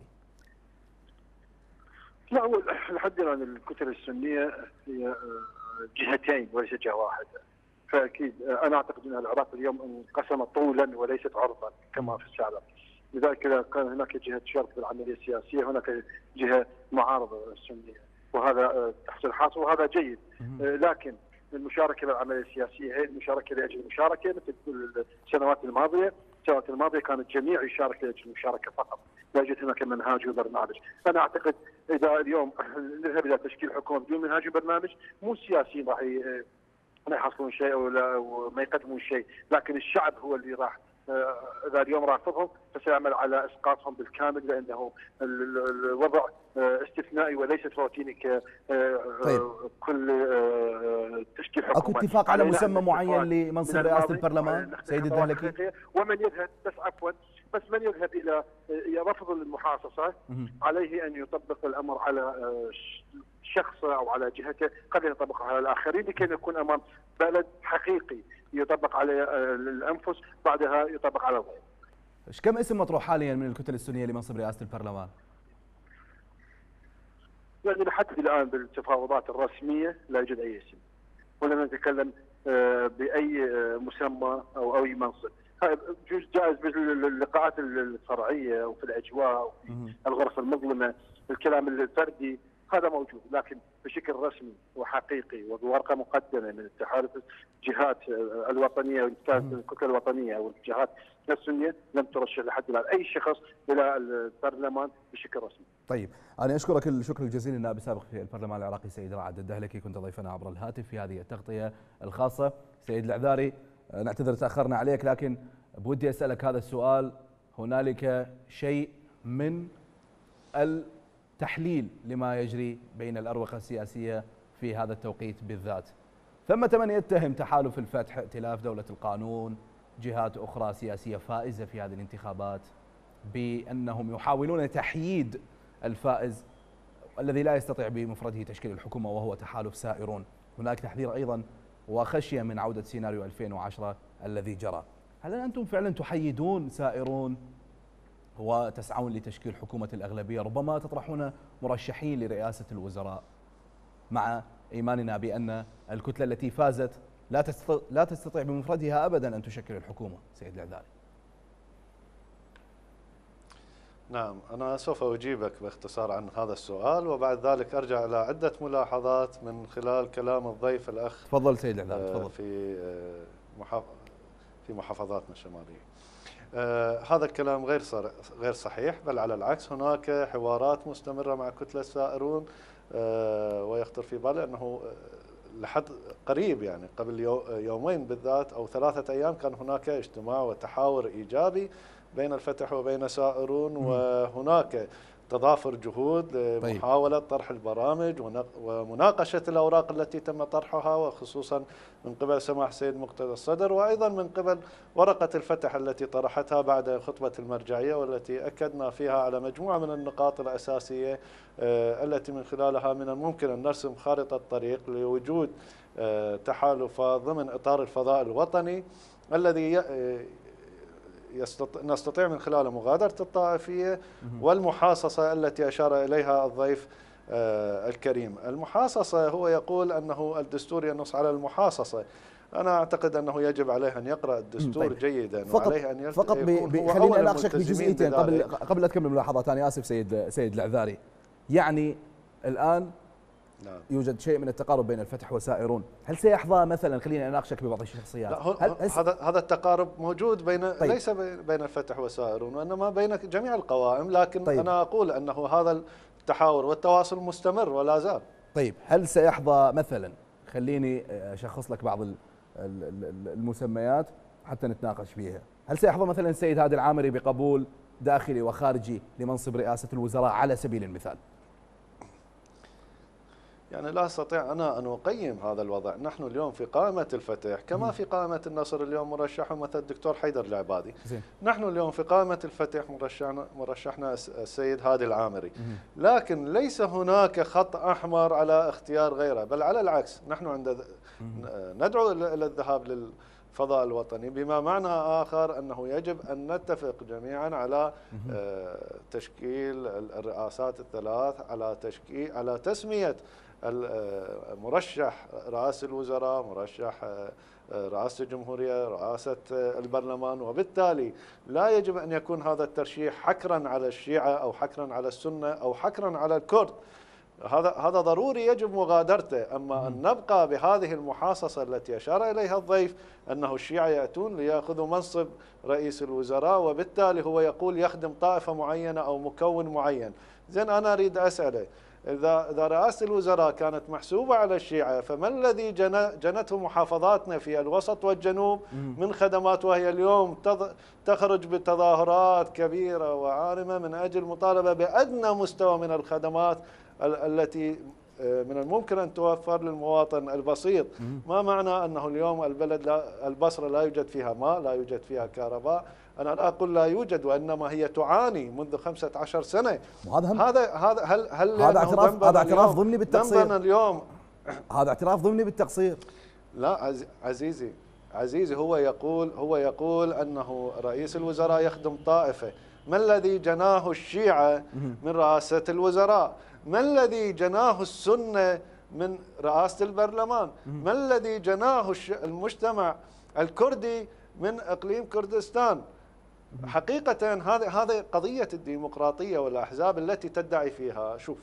لا، هو لحد الآن الكتل السنية هي جهتين وليس جهة واحدة. فأكيد أنا أعتقد أن العراق اليوم انقسم طولا وليست عرضا كما في السابق. لذلك إذا كان هناك جهة تشارك في العملية السياسية هناك جهة معارضة السنية، وهذا تحصيل حاصل وهذا جيد. لكن المشاركة بالعملية السياسية هي المشاركة لأجل المشاركة، مثل كل السنوات الماضية. السنوات الماضية كان الجميع يشارك لأجل المشاركة فقط، لا يوجد هناك منهاج وبرنامج. أنا أعتقد إذا اليوم نذهب إلى تشكيل حكومة بدون منهاج وبرنامج، مو السياسيين راح ما يحصلون شيء أو لا وما يقدمون شيء، لكن الشعب هو اللي راح إذا اليوم رافضهم فسيعمل على إسقاطهم بالكامل، لأنه الوضع استثنائي وليست روتيني ككل تشكيل حكومة. أكو اتفاق على مسمى معين لمنصب رئاسة البرلمان سيد الدهلكي؟ ومن يذهب بس عفوا بس من يذهب إلى رفض المحاصصة عليه أن يطبق الأمر على شخصه أو على جهته، قد يطبقها على الآخرين لكي نكون أمام بلد حقيقي يطبق على الأنفس، بعدها يطبق على الغير. ايش كم اسم مطروح حاليا من الكتل السنية لمنصب رئاسة البرلمان؟ يعني لحد الآن بالتفاوضات الرسمية لا يوجد أي اسم، ولم نتكلم بأي مسمى أو أي منصب. جزء جائز باللقاءات الفرعية وفي الأجواء وفي الغرف المظلمة، الكلام الفردي هذا موجود، لكن بشكل رسمي وحقيقي وبورقه مقدمه من التحالف الجهات الوطنيه والكتل الوطنيه او الجهات السنيه لم ترشح لحد الان اي شخص الى البرلمان بشكل رسمي. طيب انا اشكرك الشكر الجزيل النائب السابق في البرلمان العراقي سيد رعد الدهلكي، كنت ضيفنا عبر الهاتف في هذه التغطيه الخاصه. سيد العذاري نعتذر تاخرنا عليك، لكن بودي اسالك هذا السؤال. هنالك شيء من التحليل لما يجري بين الأروقة السياسية في هذا التوقيت بالذات. ثمة من يتهم تحالف الفتح، ائتلاف دولة القانون، جهات أخرى سياسية فائزة في هذه الانتخابات، بأنهم يحاولون تحييد الفائز الذي لا يستطيع بمفرده تشكيل الحكومة وهو تحالف سائرون. هناك تحذير أيضا وخشية من عودة سيناريو ألفين وعشرة الذي جرى. هل أنتم فعلا تحيدون سائرون وتسعون لتشكيل حكومة الأغلبية، ربما تطرحون مرشحين لرئاسة الوزراء مع إيماننا بأن الكتلة التي فازت لا تستطيع, لا تستطيع بمفردها أبدا أن تشكل الحكومة؟ سيد العذاري. نعم، أنا سوف أجيبك باختصار عن هذا السؤال، وبعد ذلك أرجع إلى عدة ملاحظات من خلال كلام الضيف الأخ. تفضل سيد العذاري. تفضل. في في محافظاتنا الشمالية. آه هذا الكلام غير غير صحيح، بل على العكس هناك حوارات مستمرة مع كتلة السائرون، آه ويخطر في بالي أنه لحد قريب يعني قبل يومين بالذات أو ثلاثة أيام كان هناك اجتماع وتحاور إيجابي بين الفتح وبين سائرون، وهناك تضافر جهود لمحاولة طرح البرامج ومناقشة الأوراق التي تم طرحها، وخصوصا من قبل سماح السيد مقتدى الصدر، وأيضا من قبل ورقة الفتح التي طرحتها بعد خطبة المرجعية، والتي أكدنا فيها على مجموعة من النقاط الأساسية التي من خلالها من الممكن أن نرسم خارطة طريق لوجود تحالفات ضمن إطار الفضاء الوطني الذي نستطيع من خلال مغادرة الطائفية والمحاصصة التي أشار إليها الضيف الكريم. المحاصصة هو يقول أنه الدستور ينص على المحاصصة. أنا أعتقد أنه يجب عليه أن يقرأ الدستور طيب. جيدا، فقط وعليه أن فقط خليني أناقشك بجزئيتين قبل قبل لا تكمل ملاحظات. أنا آسف سيد سيد العذاري. يعني الآن نعم. يوجد شيء من التقارب بين الفتح وسائرون، هل سيحظى مثلا، خليني اناقشك ببعض الشخصيات، هل هذا هذا التقارب موجود بين طيب. ليس بين الفتح وسائرون وانما بين جميع القوائم، لكن طيب. انا اقول انه هذا التحاور والتواصل مستمر ولا زال. طيب هل سيحظى مثلا، خليني اشخص لك بعض المسميات حتى نتناقش فيها، هل سيحظى مثلا السيد هادي العامري بقبول داخلي وخارجي لمنصب رئاسة الوزراء على سبيل المثال؟ يعني لا أستطيع أنا أن أقيم هذا الوضع. نحن اليوم في قائمة الفتح كما في قائمة النصر اليوم مرشح مثل الدكتور حيدر العبادي. زين. نحن اليوم في قائمة الفتح مرشحنا مرشحنا السيد هادي العامري، لكن ليس هناك خط أحمر على اختيار غيره، بل على العكس نحن عند ندعو إلى الذهاب للفضاء الوطني، بما معنى آخر أنه يجب أن نتفق جميعا على تشكيل الرئاسات الثلاث، على تشكيل على تسمية مرشح رئاسة الوزراء، مرشح رئاسة الجمهورية، رئاسة البرلمان، وبالتالي لا يجب أن يكون هذا الترشيح حكرا على الشيعة أو حكرا على السنة أو حكرا على الكرد. هذا هذا ضروري يجب مغادرته. أما أن نبقى بهذه المحاصصة التي أشار إليها الضيف أنه الشيعة يأتون ليأخذوا منصب رئيس الوزراء، وبالتالي هو يقول يخدم طائفة معينة أو مكون معين. زين، أنا أريد أسأله، إذا إذا رئاسة الوزراء كانت محسوبة على الشيعة، فما الذي جنته محافظاتنا في الوسط والجنوب من خدمات، وهي اليوم تخرج بتظاهرات كبيرة وعارمة من أجل مطالبة بأدنى مستوى من الخدمات التي من الممكن أن توفر للمواطن البسيط؟ ما معنى أنه اليوم البلد لا البصرة لا يوجد فيها ماء، لا يوجد فيها كهرباء؟ أنا لا أقول لا يوجد، وإنما هي تعاني منذ خمسة عشر سنة. هذا هذا هل هل هذا اعتراف هذا اعتراف ضمني بالتقصير اليوم. هذا اعتراف ضمني بالتقصير. لا عزيزي عزيزي هو يقول هو يقول أنه رئيس الوزراء يخدم طائفة. ما الذي جناه الشيعة من رئاسة الوزراء؟ ما الذي جناه السنة من رئاسة البرلمان؟ ما الذي جناه المجتمع الكردي من إقليم كردستان؟ حقيقة هذه هذه قضية الديمقراطية والأحزاب التي تدعي فيها. شوف،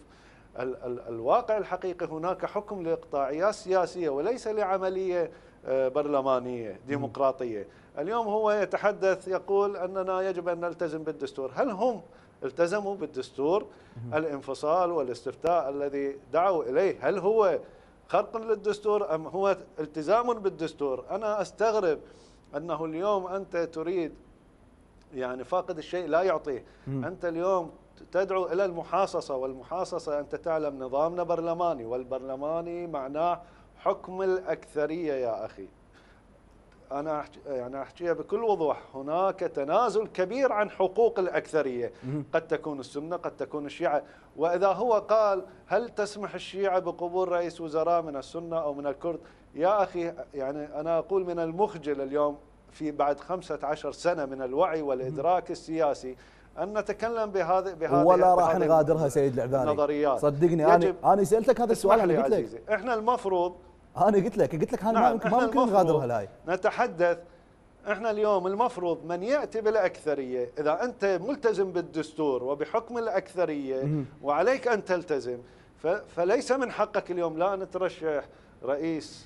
ال ال الواقع الحقيقي هناك حكم لإقطاعيات سياسية وليس لعملية برلمانية ديمقراطية. اليوم هو يتحدث يقول أننا يجب أن نلتزم بالدستور. هل هم التزموا بالدستور؟ الانفصال والاستفتاء الذي دعوا إليه هل هو خرق للدستور أم هو التزام بالدستور؟ أنا أستغرب أنه اليوم أنت تريد يعني فاقد الشيء لا يعطيه. أنت اليوم تدعو إلى المحاصصة، والمحاصصة أنت تعلم نظامنا برلماني، والبرلماني معناه حكم الأكثرية يا أخي. أنا يعني أحكيها بكل وضوح، هناك تنازل كبير عن حقوق الأكثرية، قد تكون السنة قد تكون الشيعة. وإذا هو قال هل تسمح الشيعة بقبول رئيس وزراء من السنة أو من الكرد؟ يا أخي يعني أنا أقول من المخجل اليوم في بعد خمسة عشر سنة من الوعي والإدراك السياسي أن نتكلم بهذه بهذه ولا راح نغادرها سيد العبادي. نظريات. صدقني أنا أنا سألتك هذا السؤال، أنا قلت لك إحنا المفروض أنا قلت لك قلت لك نعم ما ممكن نغادرها الهاي. نتحدث احنا اليوم المفروض من يأتي بالأكثرية، إذا أنت ملتزم بالدستور وبحكم الأكثرية وعليك أن تلتزم، فليس من حقك اليوم لا أن ترشح رئيس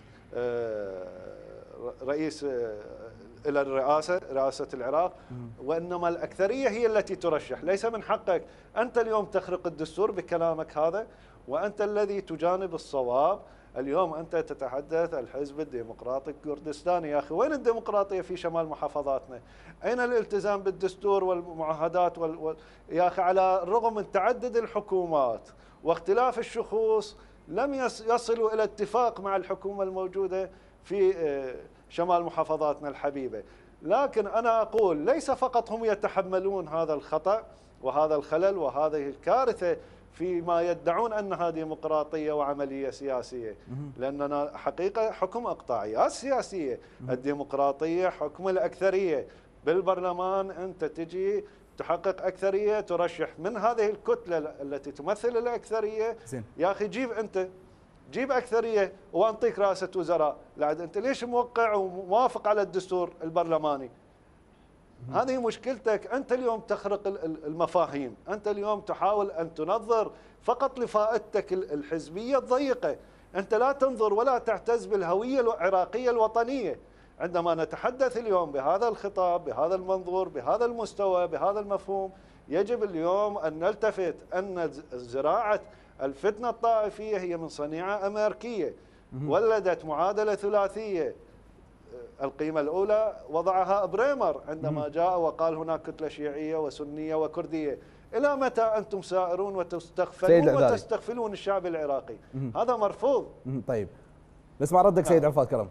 رئيس إلى الرئاسة رئاسة العراق، وإنما الأكثرية هي التي ترشح. ليس من حقك أنت اليوم تخرق الدستور بكلامك هذا، وأنت الذي تجانب الصواب. اليوم أنت تتحدث الحزب الديمقراطي الكردستاني، يا أخي وين الديمقراطية في شمال محافظاتنا؟ أين الالتزام بالدستور والمعاهدات وال... وال... يا أخي على الرغم من تعدد الحكومات واختلاف الشخوص لم يصلوا إلى اتفاق مع الحكومة الموجودة في شمال محافظاتنا الحبيبة. لكن أنا أقول ليس فقط هم يتحملون هذا الخطأ وهذا الخلل وهذه الكارثة فيما يدعون أنها ديمقراطية وعملية سياسية، لأننا حقيقة حكم إقطاعيات سياسية. الديمقراطية حكم الأكثرية. بالبرلمان أنت تجي تحقق أكثرية، ترشح من هذه الكتلة التي تمثل الأكثرية. يا أخي جيب أنت جيب أكثرية وأنطيك رئاسة وزراء. لعد أنت ليش موقع وموافق على الدستور البرلماني؟ هذه مشكلتك. أنت اليوم تخرق المفاهيم، أنت اليوم تحاول أن تنظر فقط لفائدتك الحزبية الضيقة، أنت لا تنظر ولا تعتز بالهوية العراقية الوطنية. عندما نتحدث اليوم بهذا الخطاب بهذا المنظور بهذا المستوى بهذا المفهوم، يجب اليوم أن نلتفت أن زراعة الفتنة الطائفية هي من صنيعة أمريكية، ولدت معادلة ثلاثية. القيمة الأولى وضعها بريمر عندما جاء وقال هناك كتلة شيعية وسنية وكردية. إلى متى أنتم سائرون وتستغفلون وتستغفلون الشعب العراقي؟ هذا مرفوض. طيب نسمع ردك سيد عفاد كرم.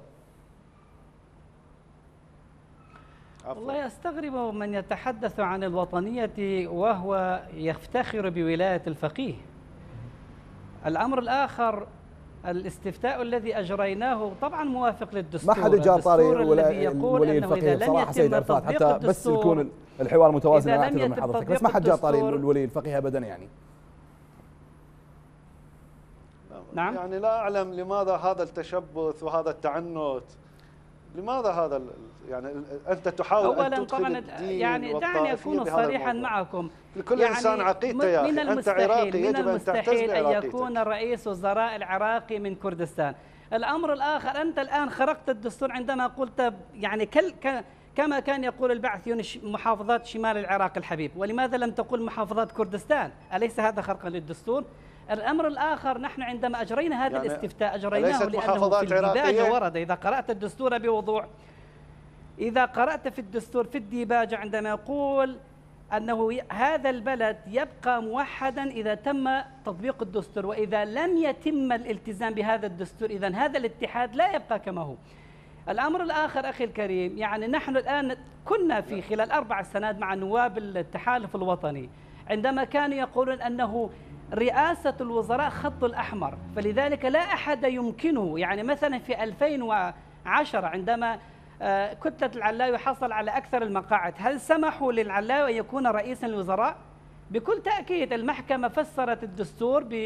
والله أستغرب من يتحدث عن الوطنية وهو يفتخر بولاية الفقيه. الأمر الآخر الاستفتاء الذي أجريناه طبعا موافق للدستور. ما حد جاء طاري الذي يقول أنه إذا لم يتم تطبيق حتى بس يكون الحوار متوازن. إذا لم يتم تطبيق بس ما حد جاء طاري الولي الفقيه أبدا يعني. نعم يعني لا أعلم لماذا هذا التشبث وهذا التعنت. لماذا هذا يعني أنت تحاول أولاً أن تدخل طبعا الدين يعني دعني أكون صريحا معكم. لكل يعني إنسان عقيدته يا أخي. أنت عراقي يجب أن تعتز أن يكون رئيس وزراء العراقي من كردستان. الأمر الآخر أنت الآن خرقت الدستور عندما قلت يعني كل كما كان يقول البعثيون محافظات شمال العراق الحبيب، ولماذا لم تقل محافظات كردستان؟ أليس هذا خرقا للدستور؟ الأمر الآخر نحن عندما أجرينا هذا يعني الاستفتاء أجريناه لأنه في الديباجة ورد. إذا قرأت الدستور بوضوح، إذا قرأت في الدستور في الديباجة عندما يقول أنه هذا البلد يبقى موحدا إذا تم تطبيق الدستور، وإذا لم يتم الالتزام بهذا الدستور إذن هذا الاتحاد لا يبقى كما هو. الأمر الآخر أخي الكريم، يعني نحن الآن كنا في خلال أربع سنوات مع نواب التحالف الوطني عندما كانوا يقولون أنه رئاسة الوزراء خط الأحمر، فلذلك لا أحد يمكنه. يعني مثلا في ألفين وعشرة عندما كتلة العلاوي حصل على أكثر المقاعد، هل سمحوا للعلاوي أن يكون رئيسا للوزراء؟ بكل تأكيد المحكمة فسرت الدستور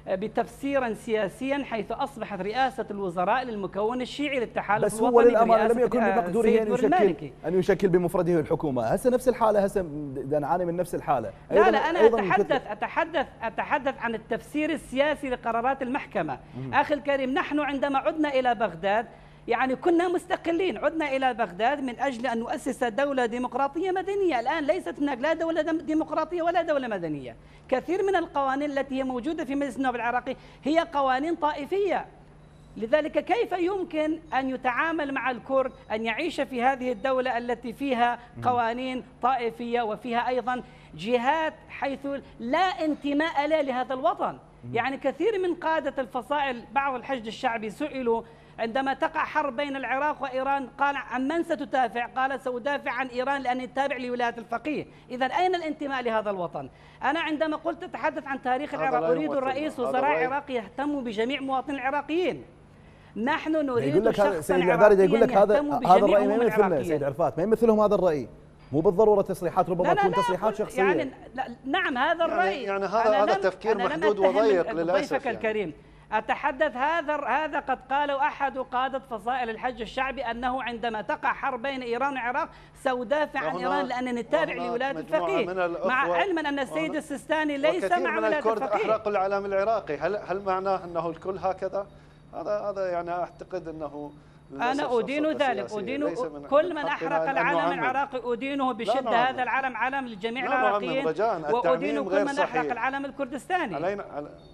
بتفسيرا سياسيا، حيث أصبحت رئاسة الوزراء للمكون الشيعي للتحالف بس الوطني. هو للأمانة لم يكن بمقدوره أن يشكل أن يشكل بمفرده الحكومة. هسه نفس الحالة، هسه نعاني من نفس الحالة. لا لا أنا أتحدث أتحدث أتحدث عن التفسير السياسي لقرارات المحكمة. مم. أخي الكريم، نحن عندما عدنا إلى بغداد يعني كنا مستقلين، عدنا إلى بغداد من أجل أن نؤسس دولة ديمقراطية مدنية. الآن ليست هناك لا دولة ديمقراطية ولا دولة مدنية. كثير من القوانين التي هي موجودة في مجلس النواب العراقي هي قوانين طائفية. لذلك كيف يمكن أن يتعامل مع الكرد أن يعيش في هذه الدولة التي فيها قوانين طائفية وفيها أيضا جهات حيث لا انتماء له لهذا الوطن؟ يعني كثير من قادة الفصائل بعض الحشد الشعبي سئلوا عندما تقع حرب بين العراق وإيران قال عن من ستدافع؟ قال سأدافع عن إيران لأني تابع لولاية الفقيه. إذا أين الانتماء لهذا الوطن؟ أنا عندما قلت أتحدث عن تاريخ العراق أريد الرئيس وزراء عراقي يهتموا بجميع مواطني العراقيين. نحن نريد شخصا عراقيا يقول لك هذا هذا الرأي ما يمثلنا سيد عرفات، ما يمثلهم هذا الرأي، مو بالضرورة تصريحات، ربما تكون تصريحات شخصية. يعني لا نعم هذا الرأي يعني, يعني هذا هذا تفكير محدود وضيق للأسف. ضيفك يعني. الكريم أتحدث هذا هذا قد قاله أحد قادة فصائل الحج الشعبي أنه عندما تقع حرب بين إيران والعراق سأدافع عن إيران لأنني تابع لولاية الفقيه، مع علما أن السيد السيستاني ليس مع ولاية الفقيه. أحرقوا العلم العراقي، هل هل معناه أنه الكل هكذا؟ هذا هذا يعني أعتقد أنه أنا أدين ذلك، أدين كل من أحرق العلم العراقي أدينه بشدة. هذا العلم علم لجميع العراقيين، وأدين كل من أحرق العلم الكردستاني. علينا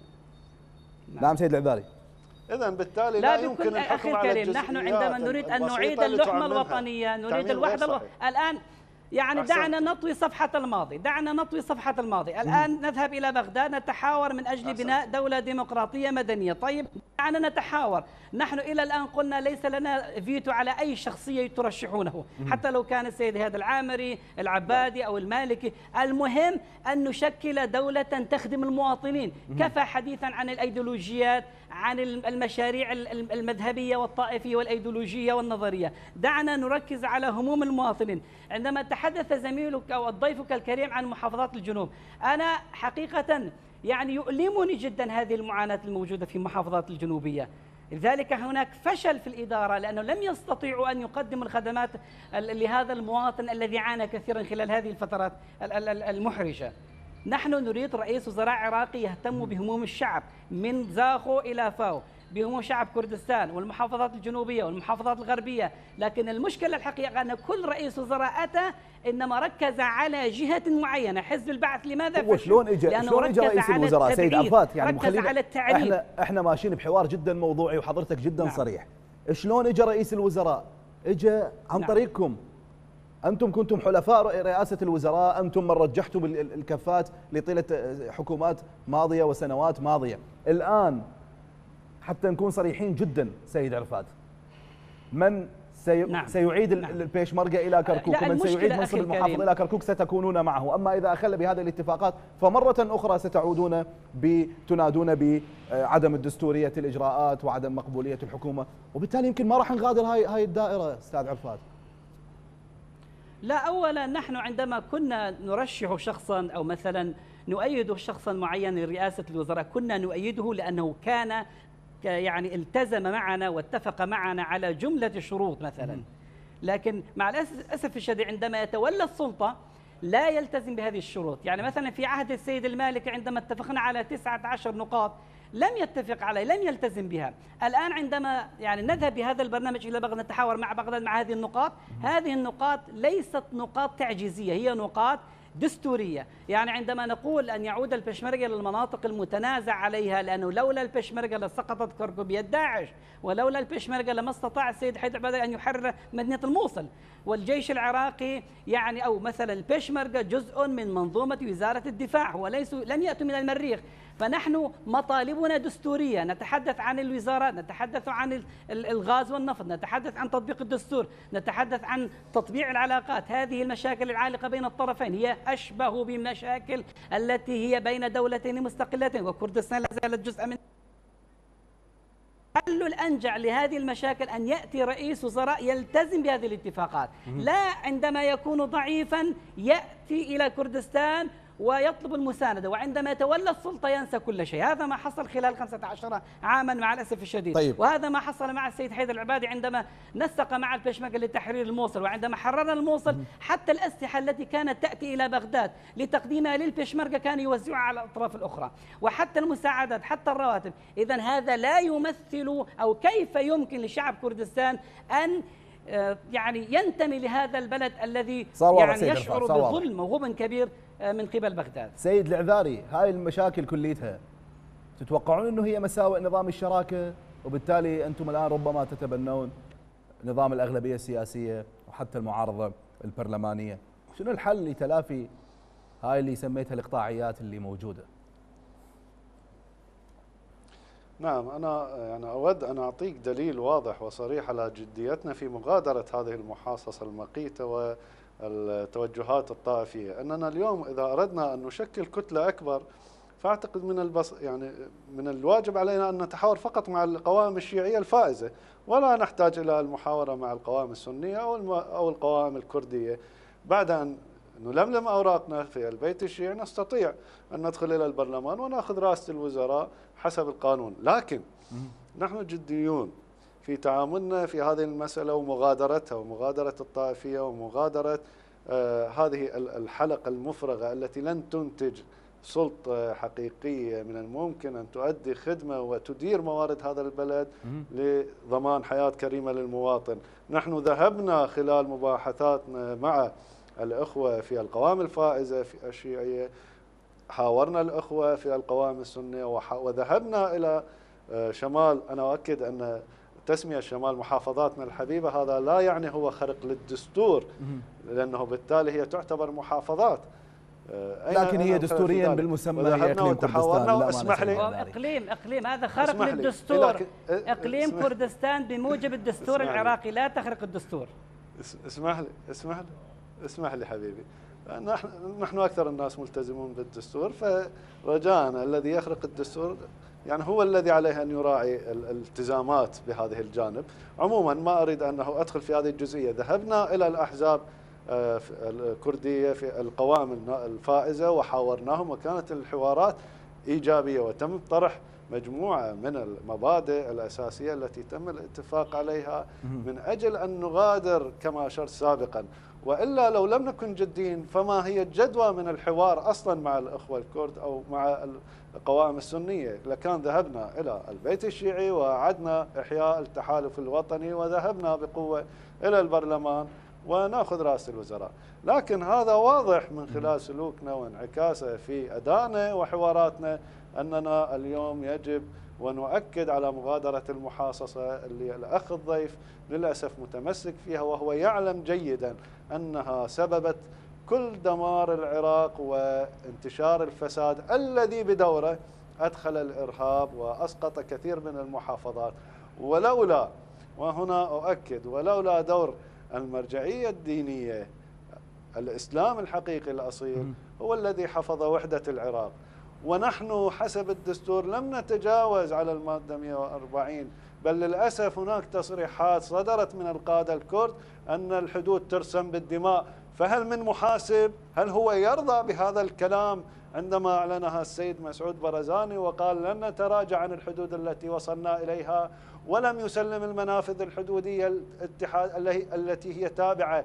نعم سيد العذاري. إذا بالتالي لا, لا يمكن الحكم على الجزئيات. نحن عندما نريد أن نعيد اللحمة الوطنية، نريد الوحدة الو... الآن يعني أحسن. دعنا نطوي صفحة الماضي، دعنا نطوي صفحة الماضي. الآن نذهب إلى بغداد نتحاور من أجل أحسن. بناء دولة ديمقراطية مدنية. طيب دعنا نتحاور. نحن إلى الآن قلنا ليس لنا فيتو على أي شخصية ترشحونه، حتى لو كان السيد هذا العامري، العبادي أو المالكي. المهم أن نشكل دولة تخدم المواطنين. كفى حديثا عن الأيديولوجيات، عن المشاريع المذهبية والطائفية والأيديولوجية والنظرية. دعنا نركز على هموم المواطنين. عندما تحدث زميلك أو ضيفك الكريم عن محافظات الجنوب، أنا حقيقة يعني يؤلمني جدا هذه المعاناة الموجودة في المحافظات الجنوبية. لذلك هناك فشل في الإدارة، لأنه لم يستطيعوا أن يقدموا الخدمات لهذا المواطن الذي عانى كثيرا خلال هذه الفترات المحرجة. نحن نريد رئيس وزراء عراقي يهتم بهموم الشعب من زاخو إلى فاو، بهموم شعب كردستان والمحافظات الجنوبية والمحافظات الغربية. لكن المشكلة الحقيقة أن كل رئيس وزراء أتى إنما ركز على جهة معينة. حزب البعث لماذا فشل؟ شلون اجى شلون اجى رئيس الوزراء سيد عرفات؟ يعني ركز على التعليم. احنا احنا ماشيين بحوار جدا موضوعي وحضرتك جدا نعم. صريح. شلون اجى رئيس الوزراء؟ اجى عن نعم. طريقكم. أنتم كنتم حلفاء رئاسة الوزراء، أنتم من رجحتوا بالكفات لطيلة حكومات ماضية وسنوات ماضية. الآن حتى نكون صريحين جدا سيد عرفات، من سي... نعم. سيعيد نعم. البيشمركة إلى كركوك، ومن سيعيد منصب المحافظ إلى كركوك ستكونون معه. أما إذا أخل بهذه الاتفاقات فمرة أخرى ستعودون بتنادون بعدم الدستورية الإجراءات وعدم مقبولية الحكومة، وبالتالي يمكن ما راح نغادر هاي هاي الدائرة أستاذ عرفات. لا، أولا نحن عندما كنا نرشح شخصا أو مثلا نؤيد شخصا معين لرئاسة الوزراء كنا نؤيده لأنه كان يعني التزم معنا واتفق معنا على جملة شروط مثلا. لكن مع الأسف الشديد عندما يتولى السلطة لا يلتزم بهذه الشروط. يعني مثلا في عهد السيد المالكي عندما اتفقنا على تسعة عشر نقاط لم يتفق عليه، لم يلتزم بها. الآن عندما يعني نذهب بهذا البرنامج إلى بغداد نتحاور مع بغداد مع هذه النقاط، هذه النقاط ليست نقاط تعجيزية، هي نقاط دستورية. يعني عندما نقول أن يعود البشمركة للمناطق المتنازع عليها، لأنه لولا البشمركة لسقطت كركوك بيد داعش، ولولا البشمركة لما استطاع السيد حيدر العبادي أن يحرر مدينة الموصل. والجيش العراقي يعني أو مثلا البشمركة جزء من منظومة وزارة الدفاع، وليسوا لم يأتوا من المريخ. فنحن مطالبنا دستورية، نتحدث عن الوزارات، نتحدث عن الغاز والنفط، نتحدث عن تطبيق الدستور، نتحدث عن تطبيع العلاقات. هذه المشاكل العالقة بين الطرفين هي أشبه بالمشاكل التي هي بين دولتين مستقلتين، وكردستان لا زالت جزءا من. الحل الأنجع لهذه المشاكل أن يأتي رئيس وزراء يلتزم بهذه الاتفاقات، لا عندما يكون ضعيفا يأتي إلى كردستان ويطلب المساندة، وعندما يتولى السلطة ينسى كل شيء. هذا ما حصل خلال خمسة عشر عاما مع الأسف الشديد. طيب. وهذا ما حصل مع السيد حيدر العبادي عندما نسق مع البشمركة لتحرير الموصل، وعندما حررنا الموصل حتى الأسلحة التي كانت تأتي إلى بغداد لتقديمها للبشمركة كان يوزعها على الأطراف الأخرى، وحتى المساعدات حتى الرواتب. إذن هذا لا يمثل، أو كيف يمكن لشعب كردستان أن يعني ينتمي لهذا البلد الذي يعني يشعر بظلم وغبن كبير من قبل بغداد. سيد العذاري، هاي المشاكل كليتها تتوقعون أنه هي مساوئ نظام الشراكة، وبالتالي أنتم الآن ربما تتبنون نظام الأغلبية السياسية وحتى المعارضة البرلمانية؟ شنو الحل لتلافي هاي اللي سميتها الإقطاعيات اللي موجودة؟ نعم، أنا يعني أود أن أعطيك دليل واضح وصريح على جديتنا في مغادرة هذه المحاصصة المقيتة والتوجهات الطائفية. أننا اليوم إذا أردنا أن نشكل كتلة أكبر، فأعتقد من البص يعني من الواجب علينا أن نتحاور فقط مع القوائم الشيعية الفائزة، ولا نحتاج إلى المحاورة مع القوائم السنية أو أو القوائم الكردية. بعد أن نلملم أوراقنا في البيت الشيعي نستطيع أن ندخل إلى البرلمان ونأخذ رئاسة الوزراء حسب القانون. لكن نحن جديون في تعاملنا في هذه المسألة ومغادرتها، ومغادرة الطائفية، ومغادرة آه هذه الحلقة المفرغة التي لن تنتج سلطة حقيقية من الممكن أن تؤدي خدمة وتدير موارد هذا البلد لضمان حياة كريمة للمواطن. نحن ذهبنا خلال مباحثاتنا مع الأخوة في القوائم الفائزة في الشيعية، حاورنا الأخوة في القوائم السنية، وذهبنا إلى شمال. أنا أؤكد أن تسمية شمال محافظاتنا الحبيبة هذا لا يعني هو خرق للدستور، لأنه بالتالي هي تعتبر محافظات، لكن هي دستوريا بالمسمى هي إقليم كردستان. اسمح لي، اقليم اقليم هذا خرق للدستور. اقليم كردستان بموجب الدستور العراقي، لا تخرق الدستور. اسمح لي اسمح لي اسمح لي حبيبي، نحن نحن اكثر الناس ملتزمون بالدستور، فرجاءنا الذي يخرق الدستور يعني هو الذي عليه ان يراعي الالتزامات بهذه الجانب. عموما ما اريد انه ادخل في هذه الجزئيه. ذهبنا الى الاحزاب الكرديه في القوائم الفائزه وحاورناهم، وكانت الحوارات ايجابيه، وتم طرح مجموعه من المبادئ الاساسيه التي تم الاتفاق عليها من اجل ان نغادر كما اشرت سابقا. والا لو لم نكن جدين فما هي الجدوى من الحوار اصلا مع الاخوه الكرد او مع القوائم السنيه؟ لكان ذهبنا الى البيت الشيعي وعدنا احياء التحالف الوطني، وذهبنا بقوه الى البرلمان وناخذ رئاسة الوزراء. لكن هذا واضح من خلال سلوكنا وانعكاسه في أدائنا وحواراتنا أننا اليوم يجب ونؤكد على مغادرة المحاصصة اللي الأخ الضيف للأسف متمسك فيها، وهو يعلم جيدا أنها سببت كل دمار العراق وانتشار الفساد الذي بدوره أدخل الإرهاب وأسقط كثير من المحافظات. ولولا، وهنا أؤكد، ولولا دور المرجعية الدينية، الإسلام الحقيقي الأصيل هو الذي حفظ وحدة العراق. ونحن حسب الدستور لم نتجاوز على المادة مئة وأربعين، بل للأسف هناك تصريحات صدرت من القادة الكرد أن الحدود ترسم بالدماء. فهل من محاسب؟ هل هو يرضى بهذا الكلام عندما أعلنها السيد مسعود برزاني وقال لن نتراجع عن الحدود التي وصلنا إليها، ولم يسلم المنافذ الحدودية الاتحاد التي هي تابعة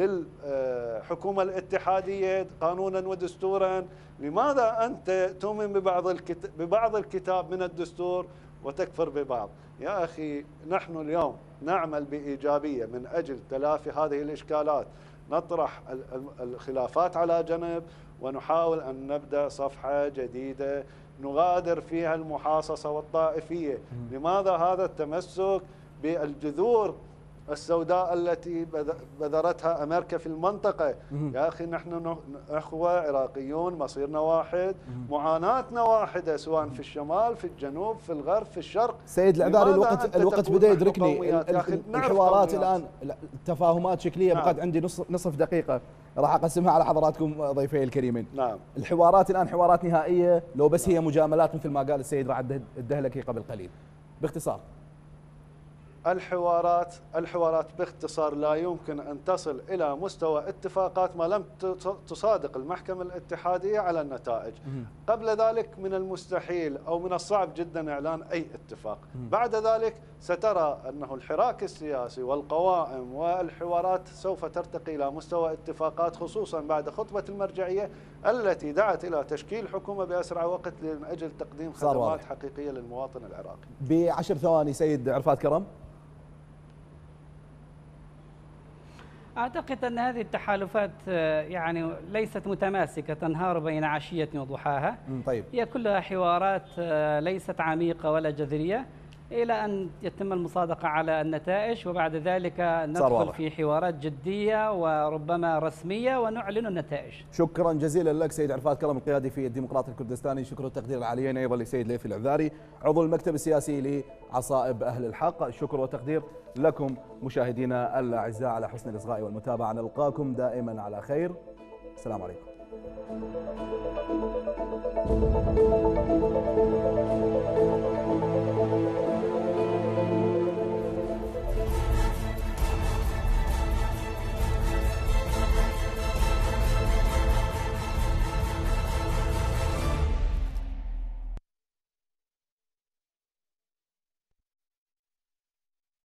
للحكومة الاتحادية قانونا ودستورا؟ لماذا أنت تؤمن ببعض الكتاب, ببعض الكتاب من الدستور وتكفر ببعض؟ يا أخي نحن اليوم نعمل بإيجابية من أجل تلافي هذه الإشكالات، نطرح الخلافات على جنب ونحاول أن نبدأ صفحة جديدة نغادر فيها المحاصصة والطائفية. لماذا هذا التمسك بالجذور السوداء التي بذرتها أمريكا في المنطقة؟ يا أخي نحن أخوة عراقيون، مصيرنا واحد، معاناتنا واحدة، سواء في الشمال، في الجنوب، في الغرب، في الشرق. سيد العذاري، الوقت الوقت بدأ يدركني. الحوارات الآن التفاهمات شكلية. نعم. بقت عندي نصف نصف دقيقة راح أقسمها على حضراتكم ضيفي الكريمين. نعم. الحوارات الآن حوارات نهائية لو بس هي مجاملات مثل ما قال السيد رعد الدهلكي قبل قليل؟ باختصار. الحوارات الحوارات باختصار لا يمكن أن تصل إلى مستوى اتفاقات ما لم تصادق المحكمة الاتحادية على النتائج. قبل ذلك من المستحيل أو من الصعب جدا إعلان أي اتفاق. بعد ذلك سترى أنه الحراك السياسي والقوائم والحوارات سوف ترتقي إلى مستوى اتفاقات، خصوصا بعد خطبة المرجعية التي دعت إلى تشكيل حكومة بأسرع وقت من أجل تقديم خدمات حقيقية للمواطن العراقي. بعشر ثواني سيد عرفات كرم. أعتقد أن هذه التحالفات يعني ليست متماسكة، تنهار بين عشية وضحاها. طيب. هي كلها حوارات ليست عميقة ولا جذرية إلى أن يتم المصادقة على النتائج، وبعد ذلك ندخل في حوارات جدية وربما رسمية ونعلن النتائج. شكرا جزيلا لك سيد عرفات كرم القيادي في الديمقراطي الكردستاني. شكر التقدير العاليين أيضا لسيد ليثي العذاري عضو المكتب السياسي لعصائب أهل الحق. شكر وتقدير لكم مشاهدينا الأعزاء على حسن الإصغاء والمتابعة. نلقاكم دائما على خير. السلام عليكم.